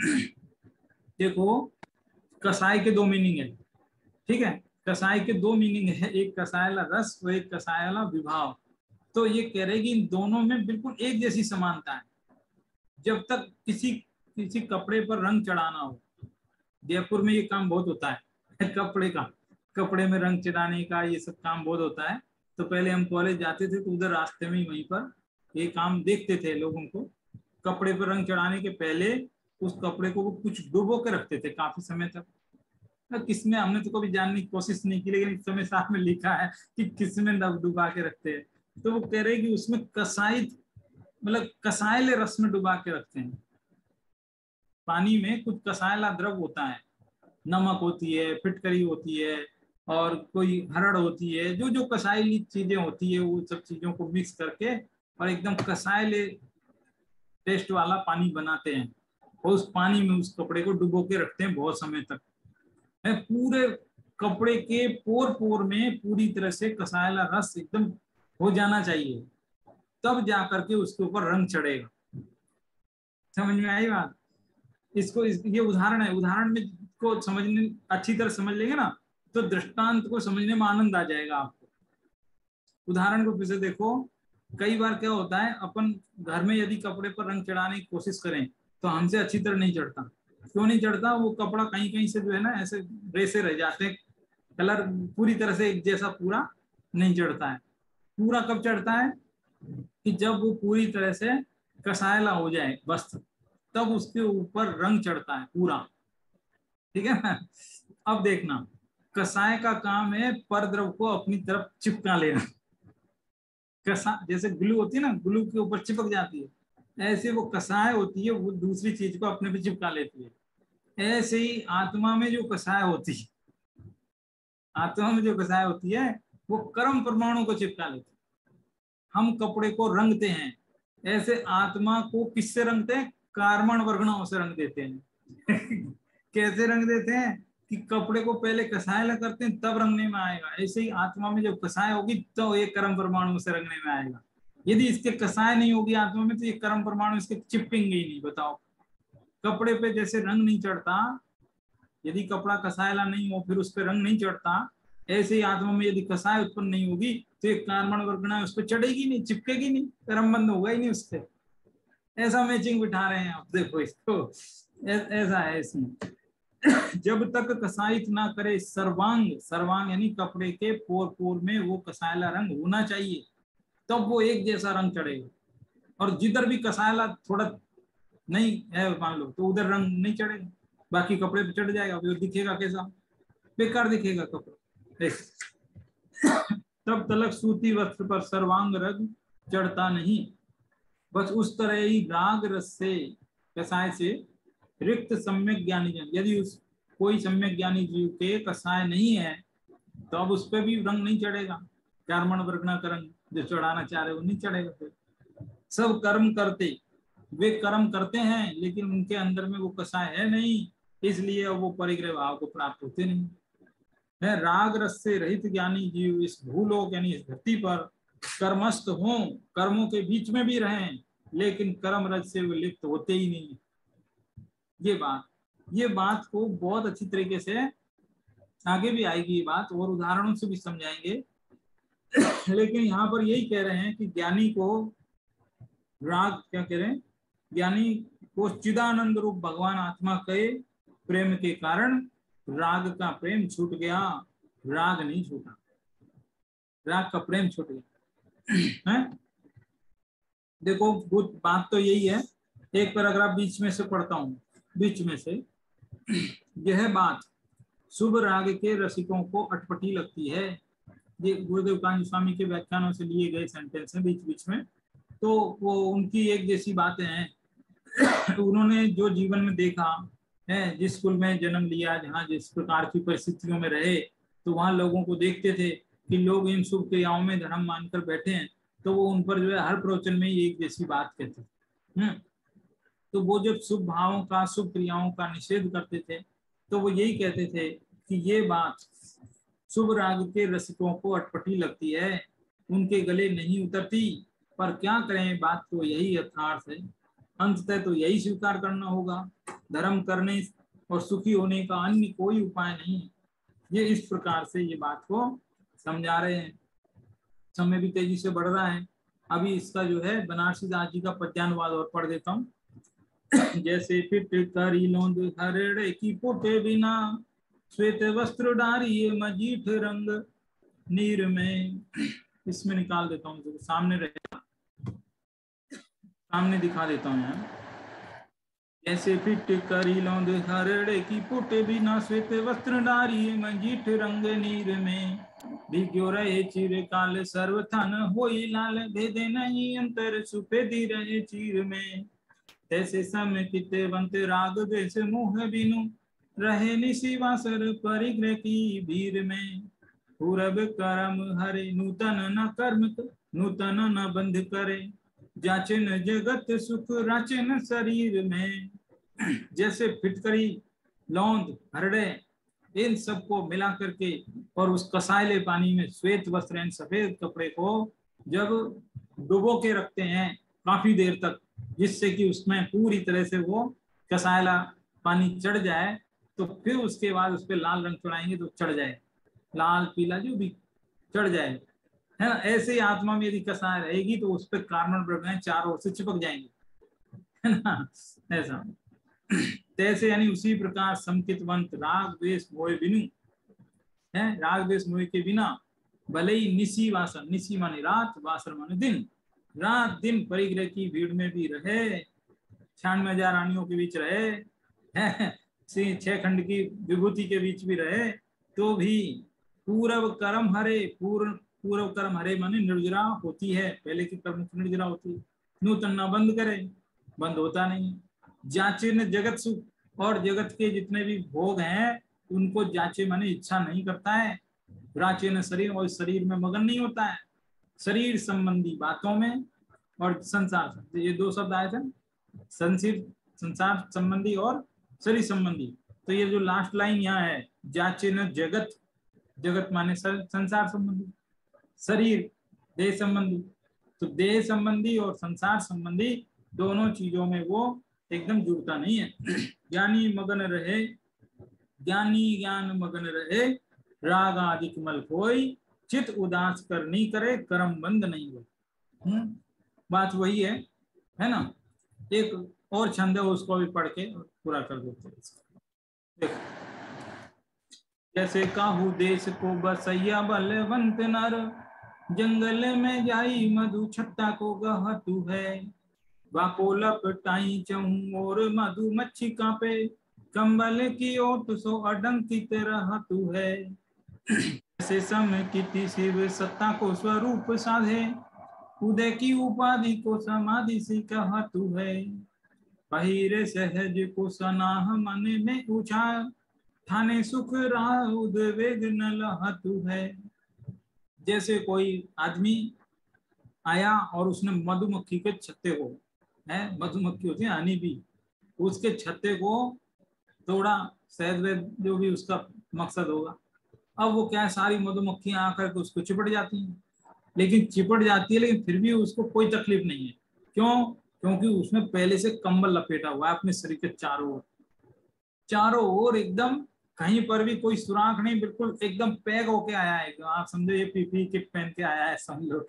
देखो कसाय के दो मीनिंग है, ठीक है। कसाय के दो मीनिंग है, एक कसायला रस और एक कसायला विभाव। तो ये कह रहे कि इन दोनों में बिल्कुल एक जैसी समानता है। जब तक किसी किसी कपड़े पर रंग चढ़ाना हो, जयपुर में ये काम बहुत होता है, कपड़े का, कपड़े में रंग चढ़ाने का ये सब काम बहुत होता है। तो पहले हम कॉलेज जाते थे तो उधर रास्ते में ही वहीं पर ये काम देखते थे लोगों को। कपड़े पर रंग चढ़ाने के पहले उस कपड़े को वो कुछ डुबो के रखते थे काफी समय तक। किसमें, हमने तो कभी जानने की कोशिश नहीं की, लेकिन इस समय साथ में लिखा है कि किसमें डुबा के रखते हैं। तो वो कह रहे हैं कि उसमें कसाई मतलब कसायले रस में डुबा के रखते हैं। पानी में कुछ कसायला द्रव होता है, नमक होती है, फिटकरी होती है, और कोई हरड़ होती है, जो जो कसायली चीजें होती है वो सब चीजों को मिक्स करके और एकदम कसायले टेस्ट वाला पानी बनाते हैं। और उस पानी में उस कपड़े को डुबो के रखते हैं बहुत समय तक। है पूरे कपड़े के पोर पोर में पूरी तरह से कसायला रस एकदम हो जाना चाहिए, तब जाकर के उसके ऊपर रंग चढ़ेगा। समझ में आई बात? इसको इस, ये उदाहरण है। उदाहरण में को समझने अच्छी तरह समझ लेंगे ना तो दृष्टांत को समझने में आनंद आ जाएगा आपको। उदाहरण को फिर से देखो। कई बार क्या होता है, अपन घर में यदि कपड़े पर रंग चढ़ाने की कोशिश करें तो हमसे अच्छी तरह नहीं चढ़ता। क्यों नहीं चढ़ता? वो कपड़ा कहीं कहीं से जो है ना ऐसे रेसे रह जाते हैं, कलर पूरी तरह से एक जैसा पूरा नहीं चढ़ता है। पूरा कब चढ़ता है? कि जब वो पूरी तरह से कसायला हो जाए वस्त्र, तब उसके ऊपर रंग चढ़ता है पूरा, ठीक है ना। अब देखना, कसाय का काम है परद्रव को अपनी तरफ चिपका लेना। कसा जैसे ग्लू होती है ना, ग्लू के ऊपर चिपक जाती है, ऐसे वो कसाय होती है, वो दूसरी चीज को अपने पे चिपका लेती है। ऐसे ही आत्मा में जो कसाय होती है, आत्मा में जो कसाय होती है वो कर्म परमाणु को चिपका लेती है। हम कपड़े को रंगते हैं, ऐसे आत्मा को किससे रंगते हैं? कार्बन वर्गणाओं से रंग देते हैं। कैसे रंग देते हैं कि कपड़े को पहले कसाय करते हैं तब रंगने में आएगा। ऐसे ही आत्मा में जब कसाय होगी तो ये कर्म परमाणु से रंगने में आएगा। यदि इसके कसाय नहीं होगी आत्मा में तो ये कर्म परमाणु इसके चिपकेंगे ही नहीं। बताओ, कपड़े पे जैसे रंग नहीं चढ़ता, यदि कपड़ा कसायला नहीं हो फिर उस पर रंग नहीं चढ़ता, ऐसे ही आत्मा में यदि कसाय उत्पन्न नहीं होगी तो एक कार्बन वर्गना उस पर चढ़ेगी नहीं, चिपकेगी नहीं, कर्म बंद होगा ही नहीं उससे। ऐसा मैचिंग बिठा रहे हैं आप, देखो इसको, ऐसा है इसमें। जब तक कसायित ना करे सर्वांग, सर्वांग यानी कपड़े के पोर पोर में वो कसायला रंग होना चाहिए, तब वो एक जैसा रंग चढ़ेगा। और जिधर भी कसायला थोड़ा नहीं है मान लो तो उधर रंग नहीं चढ़ेगा, बाकी कपड़े पे चढ़ जाएगा, वो दिखेगा कैसा? बेकार दिखेगा कपड़ा। तब तलक सूती वस्त्र पर सर्वांग रंग चढ़ता नहीं। बस उस तरह ही राग रस से, कसाय से रिक्त सम्यक ज्ञानी जन, यदि उस कोई सम्यक ज्ञानी जीव के कसाय नहीं है तो अब उस पर भी रंग नहीं चढ़ेगा। कर्मण वर्गना का रंग जो चढ़ाना चाह रहे वो नहीं चढ़ेगा। फिर सब कर्म करते, वे कर्म करते हैं लेकिन उनके अंदर में वो कसाय है नहीं, इसलिए वो परिग्रह भाव को प्राप्त होते नहीं है। राग रस से रहित ज्ञानी जीव इस भूलोक यानी इस धरती पर कर्मस्थ हों, कर्मों के बीच में भी रहें, लेकिन कर्म रस से वो लिप्त होते ही नहीं। ये बात ये बात को बहुत अच्छी तरीके से आगे भी आएगी ये बात, और उदाहरणों से भी समझाएंगे। लेकिन यहाँ पर यही कह रहे हैं कि ज्ञानी को राग, क्या कह रहे हैं, ज्ञानी को चिदानंद रूप भगवान आत्मा के प्रेम के कारण राग का प्रेम छूट गया, राग नहीं छूटा, राग का प्रेम छूट गया है। देखो बात तो यही है। एक पैराग्राफ बीच में से पढ़ता हूं, बीच में से, यह बात शुभ राग के रसिकों को अटपटी लगती है। ये गुरुदेव कांजी स्वामी के व्याख्यानों से लिए गए सेंटेंस हैं बीच बीच में, तो वो उनकी एक जैसी बातें हैं। उन्होंने जो जीवन में देखा है, जिस कुल में जन्म लिया, जहाँ जिस प्रकार की परिस्थितियों में रहे, तो वहां लोगों को देखते थे कि लोग इन शुभ क्रियाओं में धर्म मानकर बैठे हैं, तो वो उन पर जो है हर प्रवचन में ही एक जैसी बात कहते हैं। तो वो जब शुभ भावों का, शुभ क्रियाओं का निषेध करते थे तो वो यही कहते थे कि ये बात शुभ राग के रसिकों को अटपटी लगती है, उनके गले नहीं उतरती, पर क्या करें, बात तो यही यथार्थ है। अंततः तो यही स्वीकार करना होगा, धर्म करने और सुखी होने का अन्य कोई उपाय नहीं। ये इस प्रकार से ये बात को समझा रहे हैं। समय भी तेजी से बढ़ रहा है। अभी इसका जो है बनारसी दास जी का पद्यानुवाद और पढ़ देता हूँ। जैसे फिट करी लोंद हरड़े की पोटे बिना, श्वेत वस्त्र डारिये मजीठ रंग नीर में। इसमें निकाल देता हूँ, सामने रहेगा, सामने दिखा देता हूँ यार। जैसे फिट करी लोंद हरड़े की पोटे बिना, श्वेत वस्त्र डारिये मजीठ रंग नीर में। भिग्यो रहे चिर काल सर्वथन होई लाल, भेदे नहीं अंतर सुपेदी रहे चीर में। तैसे समित वंत राग देश मोह बिनु, रहे निशिवासर परिग्रह की भीर में। पूरब कर्म हरे नूतन न कर्म, नूतन न बंध करे, जाचन जगत सुख राचन शरीर में। जैसे फिटकरी, लौंद, हरड़े, इन सबको मिला करके और उस कसायले पानी में श्वेत वस्त्र, सफेद कपड़े को जब डुबो के रखते हैं काफी देर तक, जिससे कि उसमें पूरी तरह से वो कसायला पानी चढ़ जाए, तो फिर उसके बाद उस पर लाल रंग चढ़ाएंगे तो चढ़ जाए, लाल पीला जो भी चढ़ जाए, है ना। ऐसे ही आत्मा में यदि कसाय रहेगी तो उस पर कार्बन प्रभाएं चारों ओर से चिपक जाएंगे, है ना। ऐसा तैसे यानी उसी प्रकार संकितवंत राग द्वेष मोह बिनु, है, राग द्वेष मोह के बिना भले ही निशी वासन, निशी माने रात, वासन माने दिन, रात दिन परिग्रह की भीड़ में भी रहे, छियानवे हजार रानियों के बीच रहे, छह खंड की विभूति के बीच भी रहे, तो भी पूर्व कर्म हरे, पूर्ण पूर्व कर्म हरे माने निर्जरा होती है, पहले की कर्म निर्जरा होती है। नूतन ना बंद करे, बंद होता नहीं। जांचे न जगत सुख, और जगत के जितने भी भोग हैं उनको जांचे माने इच्छा नहीं करता है। राचे न शरीर, और शरीर में मगन नहीं होता है, शरीर संबंधी बातों में और संसार, ये दो शब्द आए थे, संसिर संसार संबंधी और शरीर संबंधी। तो ये जो लास्ट लाइन यहाँ है, जाचे न जगत, जगत माने संसार संबंधी, शरीर देह संबंधी, तो देह संबंधी और संसार संबंधी दोनों चीजों में वो एकदम जुड़ता नहीं है। ज्ञानी मगन रहे, ज्ञानी ज्ञान मगन रहे, राग आदि मल कोई, चित उदास कर नहीं करे, कर्म बंद नहीं हो। हम्म बात वही है, है ना। एक और छंद है, उसको भी पढ़ के पूरा कर देते हैं। जैसे काहू देश को बसैया बलवंत नर, जंगल में जाई मधु छत्ता को गहतु है, वाको लपटाई चहु और मधु मच्छी कांपे, कंबल की ओट सो अडंकित रहतु है। जैसे सम की शिव सत्ता को स्वरूप साधे, उदय की उपाधि को समाधि सी कहतु है, बहिरे सहज को सनाह मन में ऊंचा, थाने सुख राह उद्वेग न लहतु है। जैसे कोई आदमी आया और उसने मधुमक्खी के छत्ते को, है मधुमक्खी होती है हनी बी, उसके छत्ते को तोड़ा, शहद वेद जो भी उसका मकसद होगा। अब वो क्या है, सारी मधुमक्खियां आकर के उसको चिपट जाती हैं, लेकिन चिपट जाती है लेकिन फिर भी उसको कोई तकलीफ नहीं है। क्यों? क्योंकि उसने पहले से कंबल लपेटा हुआ है अपने शरीर के चारों ओर, चारों ओर एकदम, कहीं पर भी कोई सुराख नहीं, बिल्कुल एकदम पैक होके आया है। आप समझो ये पीपी किट पहन के आया है, समझो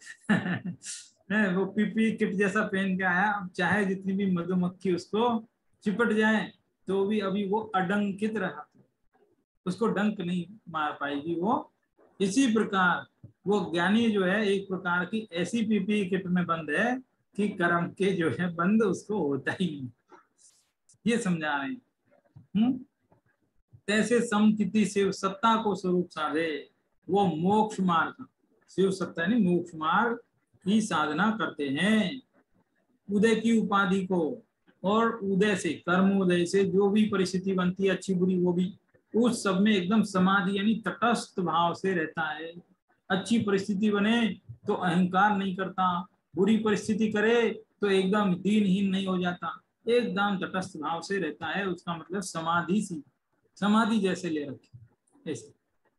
वो पीपी किट जैसा पहन के आया। अब चाहे जितनी भी मधुमक्खी उसको चिपट जाए तो भी अभी वो अडंकित रहा, उसको डंक नहीं मार पाएगी वो। इसी प्रकार वो ज्ञानी जो है एक प्रकार की ऐसी पीपी किट में बंद है कि कर्म के जो है बंद उसको होता ही नहीं, ये समझा रहे हैं। हम्म तैसे समकिति शिव सत्ता को स्वरूप साधे, वो मोक्ष मार्ग, शिव सत्ता नहीं मोक्ष मार्ग की साधना करते हैं। उदय की उपाधि को, और उदय से कर्म उदय से जो भी परिस्थिति बनती है अच्छी बुरी, वो भी उस सब में एकदम समाधि यानी तटस्थ भाव से रहता है। अच्छी परिस्थिति बने तो अहंकार नहीं करता, बुरी परिस्थिति करे तो एकदम दीनहीन नहीं हो जाता, एकदम तटस्थ भाव से रहता है। उसका मतलब समाधि सी, समाधि जैसे ले रखे ऐसे।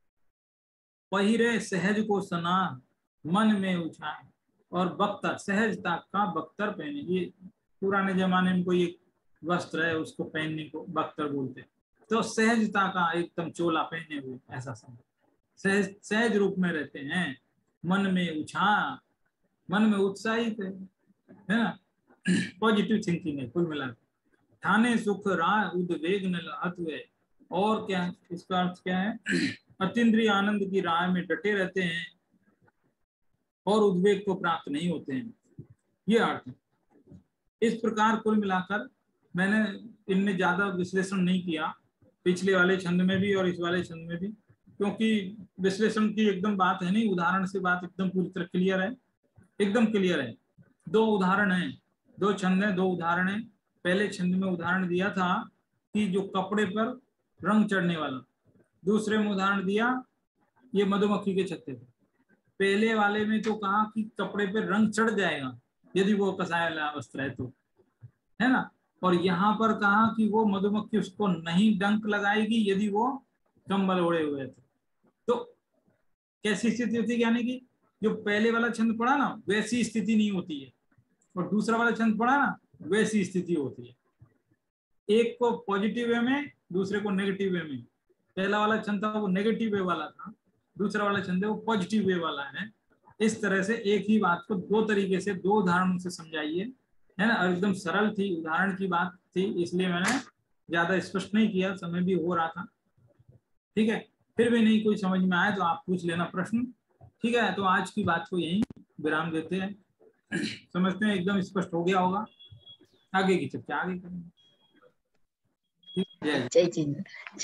पहिरे सहज को सना मन में उछाए, और बख्तर सहजता का बख्तर पहने। ये पुराने जमाने में कोई एक वस्त्र है उसको पहनने को बख्तर बोलते हैं। तो सहजता का एकदम चोला पहने हुए ऐसा समझ, सहज सहज रूप में रहते हैं। मन में उछा, मन में उत्साहित है, है ना, पॉजिटिव थिंकिंग है कुल मिलाकर। ठाने सुख राह उद्वेग न लहत हुए, और क्या इसका अर्थ क्या है, अतीन्द्रिय आनंद की राह में डटे रहते हैं और उद्वेग को प्राप्त नहीं होते हैं, ये अर्थ है। इस प्रकार कुल मिलाकर मैंने इनमें ज्यादा विश्लेषण नहीं किया, पिछले वाले छंद में भी और इस वाले छंद में भी, क्योंकि विश्लेषण की एकदम बात है नहीं, उदाहरण से बात एकदम पूरी तरह क्लियर है, एकदम क्लियर है। दो उदाहरण हैं, दो छंद हैं, दो उदाहरण हैं। पहले छंद में उदाहरण दिया था कि जो कपड़े पर रंग चढ़ने वाला, दूसरे में उदाहरण दिया ये मधुमक्खी के छत्ते पर। पहले वाले में तो कहा कि कपड़े पर रंग चढ़ जाएगा यदि वो कसाय वस्त्र है तो, है ना, और यहाँ पर कहा कि वो मधुमक्खी उसको नहीं डंक लगाएगी यदि वो कंबल ओढ़े हुए थे। तो कैसी स्थिति होती है, यानी कि जो पहले वाला छंद पढ़ा ना वैसी स्थिति नहीं होती है, और दूसरा वाला छंद पढ़ा ना वैसी स्थिति होती है। एक को पॉजिटिव वे में, दूसरे को नेगेटिव वे में। पहला वाला छंद था वो नेगेटिव वे वाला था, दूसरा वाला छंद है वो पॉजिटिव वे वाला है। इस तरह से एक ही बात को दो तरीके से, दो उदाहरणों से समझाइए, है ना। एकदम सरल थी, उदाहरण की बात थी, इसलिए मैंने ज्यादा स्पष्ट नहीं किया, समय भी हो रहा था। ठीक है, फिर भी नहीं कोई समझ में आए तो आप पूछ लेना प्रश्न। ठीक है, तो आज की बात को यहीं विराम देते हैं। समझते हैं एकदम स्पष्ट हो गया होगा। आगे की चर्चा आगे करेंगे। ठीक है, जय जय जिनेन्द्र।